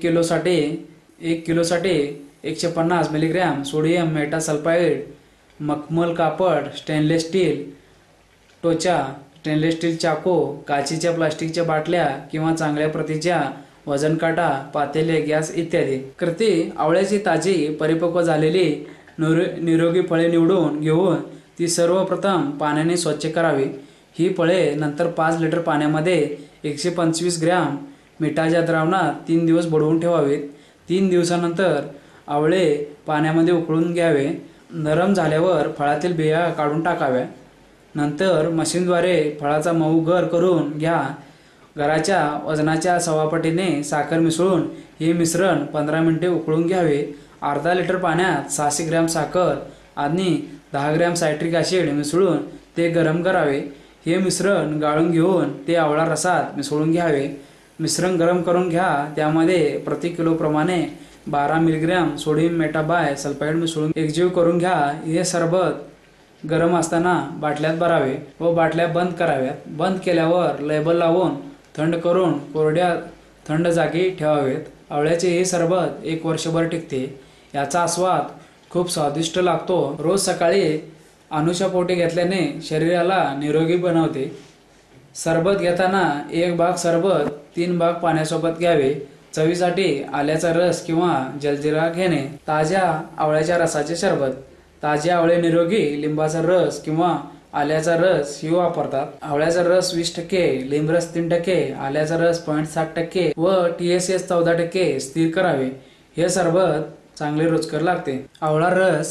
किलोसाठी 150 मिलीग्रॅम सोडियम मेटासल्फाइड, मखमल कापड, स्टेनलेस स्टील टोचा, स्टेनलेस स्टील चाकू, काचेच्या प्लास्टिकच्या बाटल्या किंवा चांगल्या प्रतीच्या वजन काटा, पातेले, गॅस इत्यादी। कृती: आवळ्याची ताजी परिपक्व झालेली निरोगी फळे निवडून घेऊन ती सर्वप्रथम पाण्याने स्वच्छ करावी। ही फळे नंतर 5 लिटर पाण्यामध्ये 125 ग्रॅम मिठाच्या द्रावणात 3 दिवस बुडवून ठेवावेत। 3 दिवसानंतर आवळे पाण्यामध्ये उकळून घ्यावे। नरम झाल्यावर फळातील बिया काढून टाकाव्या। नंतर मशीनद्वारे फळाचा मऊ गर करून घ्या। गराच्या वजनाच्या 1.25 पटीने साखर मिसळून हे मिश्रण 15 मिनिटे उकळून घ्यावे। अर्धा लिटर पाण्यात 600 ग्रॅम साखर आणि 10 ग्रॅम सायट्रिक ॲसिड मिसळून ते गरम करावे। हे मिश्रण गाळून घेऊन ते आवळा रसात मिसळून घ्यावे। मिश्रण गरम करून घ्या। त्यामध्ये प्रति किलो प्रमाणे 12 मिलीग्रॅम सोडियम मेटाबाय सल्फाइड मिसळून एकजीव करून घ्या। हे सरबत गरम असताना बाटल्यात भरावे व बाटल्या बंद कराव्यात। बंद केल्यावर लेबल लावून थंड करून कोरड्या थंड जागी ठेवावेत। आवळ्याचे हे सरबत 1 वर्षभर टिकते। याचा आस्वाद खूप स्वादिष्ट लागतो। रोज सकाळी अनुशापोटी घेतल्याने शरीराला निरोगी बनवते। सरबत घेताना 1 भाग सरबत 3 भाग पाण्यासोबत घ्यावे। चवीसाठी आल्याचा रस किंवा जलजिरा घेणे। ताज्या आवळ्याच्या रसाचे सरबत: ताजे आवळे निरोगी लिंबाचा रस किंवा आल्याचा रस ही वापरतात। आवळ्याचा रस 20%, लिंबरस 3%, आल्याचा रस 0.7% व TSS 14% स्थिर करावे। हे सरबत चांगले रुचकर लागते। आवळा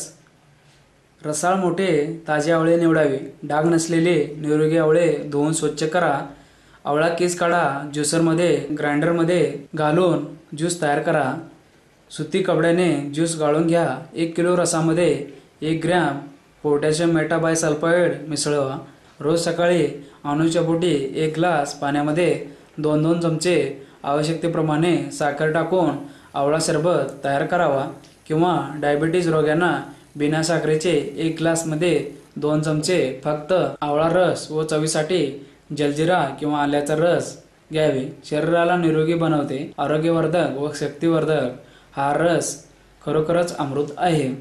रसाळ मोठे ताजे आवळे निवडावे। डाग नसलेले निरोगी आवळे धुवून स्वच्छ करा। आवळा किस काढा। ज्युसरमध्ये ग्राइंडरमध्ये घालून ज्यूस तयार करा। सुती कपड्याने ज्यूस गाळून घ्या। 1 किलो रसामध्ये 1 ग्रॅम पोटॅशियम मेटाबायसल्फाइड मिसळवा। रोज सकाळी अनुच्या पोटी 1 ग्लास पाण्यामध्ये 2-2 चमचे आवश्यकतेप्रमाणे साखर टाकून आवळा सरबत तयार करावा। किंवा डायबिटीज रोग्यांना बिना साखरेचे 1 ग्लासमध्ये 2 चमचे फक्त आवळा रस व चवीसाठी जलजिरा किंवा आल्याचा रस घ्यावे। शरीराला निरोगी बनवते, आरोग्यवर्धक व शक्तिवर्धक हा रस खरोखरच अमृत आहे।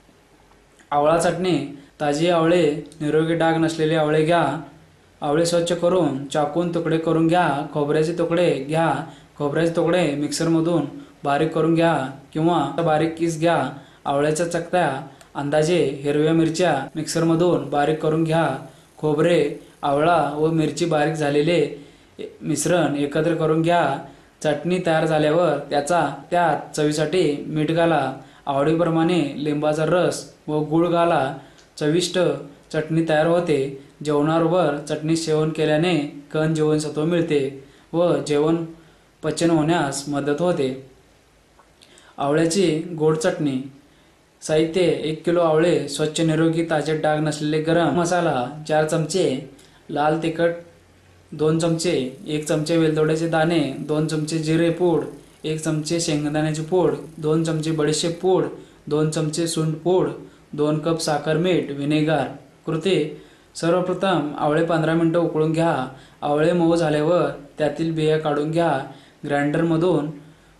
आवळा चटणी: ताजी आवळे, निरोगी डाग नसलेले आवळे घ्या। आवळे स्वच्छ करून चाकून तुकडे करून घ्या। खोबऱ्याचे तुकडे घ्या। खोबऱ्याचे तुकडे मिक्सरमधून बारीक करून घ्या किंवा बारीक किस घ्या। आवळ्याच्या चकत्या: अंदाजे हिरव्या मिरच्या मिक्सरमधून बारीक करून घ्या। खोबरे, आवळा व मिरची बारीक झालेले मिश्रण एकत्र करून घ्या। चटणी तयार झाल्यावर त्यात चवीसाठी मीठ घाला। आवडीप्रमाणे लिंबाचा रस व गूळ घाला। चविष्ट चटणी तयार होते। जेवणाबरोबर चटणी सेवन केल्याने कण जीवनसत्व मिळते व जेवण पचन होण्यास मदत होते। आवळ्याची गोड चटणी: साहित्य: 1 किलो आवळे, स्वच्छ निरोगी ताजे डाग नसलेले, गरम मसाला 4 चमचे, लाल तिखट 2 चमचे, 1 चमचे वेलदोड्याचे दाणे, 2 चमचे जिरे पूड, 1 चमचे शेंगदाण्याची पूड, 2 चमचे बडीशेप पूड, 2 चमचे सुंठ पूड, 2 कप साखर, मीठ, व्हिनेगार। कृती: सर्वप्रथम आवळे 15 मिनिटे उकळून घ्या। आवळे मऊ झाल्यावर त्यातील बिया काढून घ्या। ग्राइंडरमधून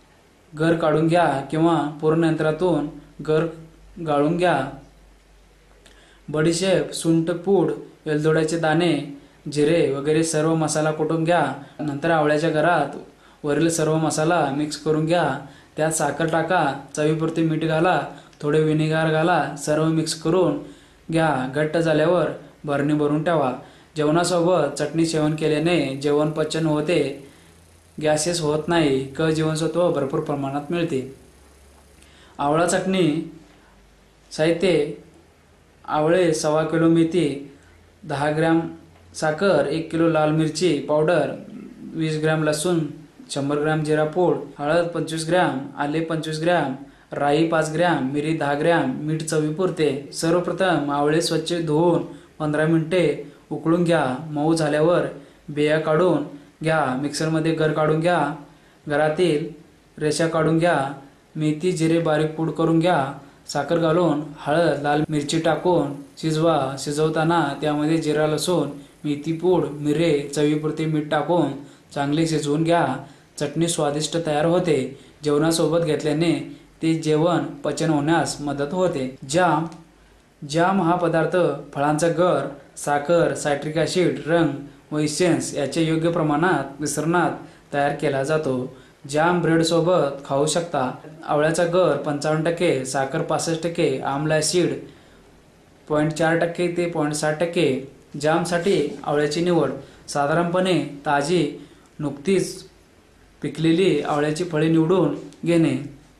गर काढून घ्या किंवा पूर्ण यंत्रातून गर गाळून घ्या। बडीशेप, सुंठ पूड, वेलदोड्याचे दाणे जिरे वगैरे सर्व मसाला कुटून घ्या। नंतर आवळ्याच्या घरात वरील सर्व मसाला मिक्स करून घ्या। त्यात साखर टाका, चवीपुरते मीठ घाला, थोडे विनेगर घाला, सर्व मिक्स करून घ्या। घट्ट झाल्यावर बरणी भरून ठेवा। जेवणासोबत चटणी सेवन केल्याने जेवण पचन होते, गॅसेस होत नाही, जीवनसत्व भरपूर प्रमाणात मिळते। आवळा चटणी साहित्य: आवळे 1.25 किलो मेथी, 10 ग्रॅम साखर, 1 किलो लाल मिरची पावडर, 20 ग्रॅम लसूण, 100 ग्रॅम जिरा पूड, हळद 25 ग्रॅम, आले 25 ग्रॅम, राई 5 ग्रॅम, मिरी 10 ग्रॅम, मीठ चवीपुरते। सर्वप्रथम आवळे स्वच्छ धुवून 15 मिनिटे उकळून घ्या। मऊ झाल्यावर बिया काढून घ्या। मिक्सरमध्ये गर काढून घ्या। घरातील रेषा काढून घ्या। मेथी जिरे बारीक पूड करून घ्या। साखर घालून हळद लाल मिरची टाकून शिजवा। शिजवताना त्यामध्ये जिरा लसूण मेथी पूड मिरे चवीपुरते मीठ टाकून चांगले शिजवून घ्या। चटणी स्वादिष्ट तयार होते। जेवणासोबत घेतल्याने ते जेवण पचन होण्यास मदत होते। जाम हा पदार्थ फळांचा गर, साखर, सायट्रिक ॲसिड, रंग व इसेन्स याचे योग्य प्रमाणात मिश्रणात तयार केला जातो। जाम ब्रेड सोबत खाऊ शकता। आवळ्याचा गर 55%, साखर 65%, आम्ल ॲसिड 0.4% ते 0.7%। जामसाठी आवळ्याची निवड: साधारणपणे ताजी नुकतीच पिकलेली आवळ्याची फळे निवडून घेणे।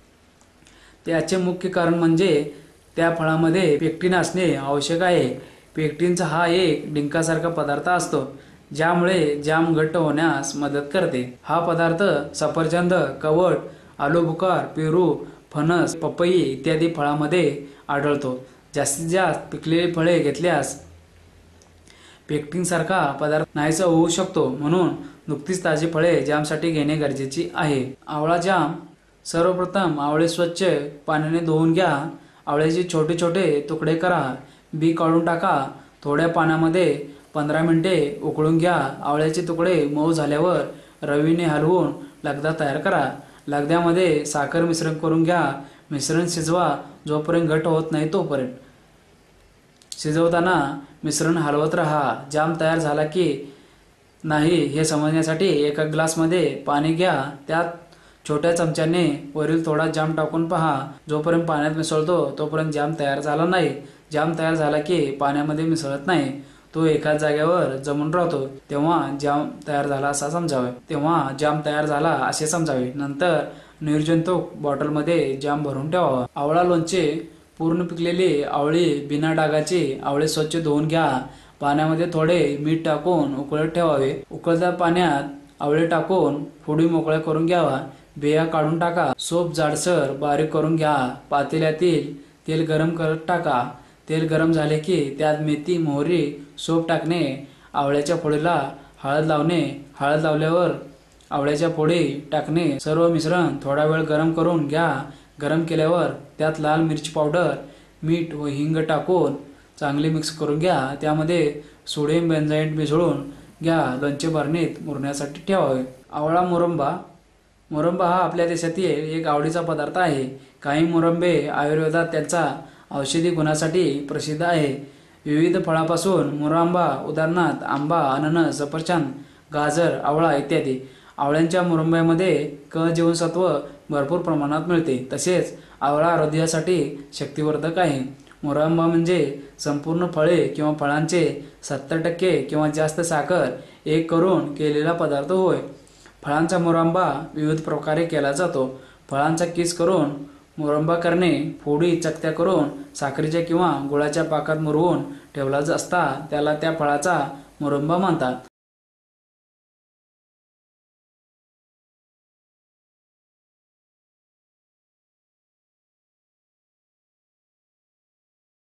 त्याचे मुख्य कारण म्हणजे त्या फळामध्ये पेक्टिन असणे आवश्यक आहे। पेक्टिनचा हा एक डिंकासारखा पदार्थ असतो, ज्यामुळे जाम घट्ट होण्यास मदत करते। हा पदार्थ सफरचंद, कवठ, आलूबुखार, पेरू, फणस, पपई इत्यादी फळांमध्ये आढळतो। जास्तीत जास्त पिकलेली फळे घेतल्यास पेक्टिन सारखा पदार्थ नाहीसा होऊ शकतो, म्हणून नुकतीच ताजी फळे जामसाठी घेणे गरजेचे आहे। आवळा जाम: सर्वप्रथम आवळे स्वच्छ पाण्याने धुवून घ्या। आवळ्याचे छोटे छोटे तुकडे करा। बी काढून टाका। थोड्या पाण्यामध्ये 15 मिनिटे उकळून घ्या। आवळ्याचे तुकडे मऊ झाल्यावर रवीने हलवून लगदा तयार करा। लगद्यामध्ये साखर मिश्रण करून घ्या। मिश्रण शिजवा जोपर्यंत घट्ट होत नाही तोपर्यंत। शिजवताना मिश्रण हलवत राहा। जाम तयार झाला की नाही हे समजण्यासाठी एका ग्लासमध्ये पाणी घ्या। त्यात छोट्या चमच्याने वरील थोडा जाम टाकून पहा। जोपर्यंत पाण्यात मिसळतो तोपर्यंत जाम तयार झाला नाही। जाम तयार झाला की पाण्यामध्ये मिसळत नाही, तो एकाच जागेवर जमून राहतो, तेव्हा जाम तयार झाला असे समजावे। नंतर निर्जंतुक बॉटलमध्ये जाम भरून ठेवावा। आवळा लोणचे: पूर्ण पिकलेली आवळी बिना डागाची आवळे स्वच्छ धुवून घ्या। पाण्यामध्ये थोडे मीठ टाकून उकळत ठेवावे। उकळत्या पाण्यात आवळे टाकून फोडी मोकळ्या करून घ्यावा। बिया काढून टाका। सोप जाडसर बारीक करून घ्या। पातेल्यातील तेल गरम करत टाका। तेल गरम झाले की त्यात मेथी, मोहरी, सोप टाकणे। आवळ्याच्या फोडीला हळद लावणे। हळद लावल्यावर आवळ्याच्या फोडी टाकणे। सर्व मिश्रण थोडा वेळ गरम करून घ्या। गरम केल्यावर त्यात लाल मिरची पावडर, मीठ व हिंग टाकून चांगले मिक्स करून घ्या। त्यामध्ये सोडियम बेन्झाईट मिसळून घ्या। लोणचे बरणीत मुरण्यासाठी ठेवावे। आवळा मुरंबा: मुरंबा हा आपल्या देशातील एक आवडीचा पदार्थ आहे। काही मुरंबे आयुर्वेदात त्यांच्या औषधी गुणांसाठी प्रसिद्ध आहे। विविध फळांपासून मुरंबा, उदाहरणार्थ आंबा, अननस, सफरचंद, गाजर, आवळा इत्यादी। आवळ्याच्या मुरंब्यामध्ये जीवनसत्व भरपूर प्रमाणात मिळते। तसेच आवळा हृदयासाठी शक्तिवर्धक आहे। मुरंबा म्हणजे संपूर्ण फळे किंवा फळांचे 70% किंवा जास्त साखर एक करून केलेला पदार्थ होय। फळांचा मुरंबा विविध प्रकारे केला जातो। फळांचा किस करून मुरंबा करणे, फोडी चकत्या करून साखरेच्या किंवा गुळाच्या पाकात मुरवून ठेवला असता त्याला त्या फळाचा मुरंबा म्हणतात।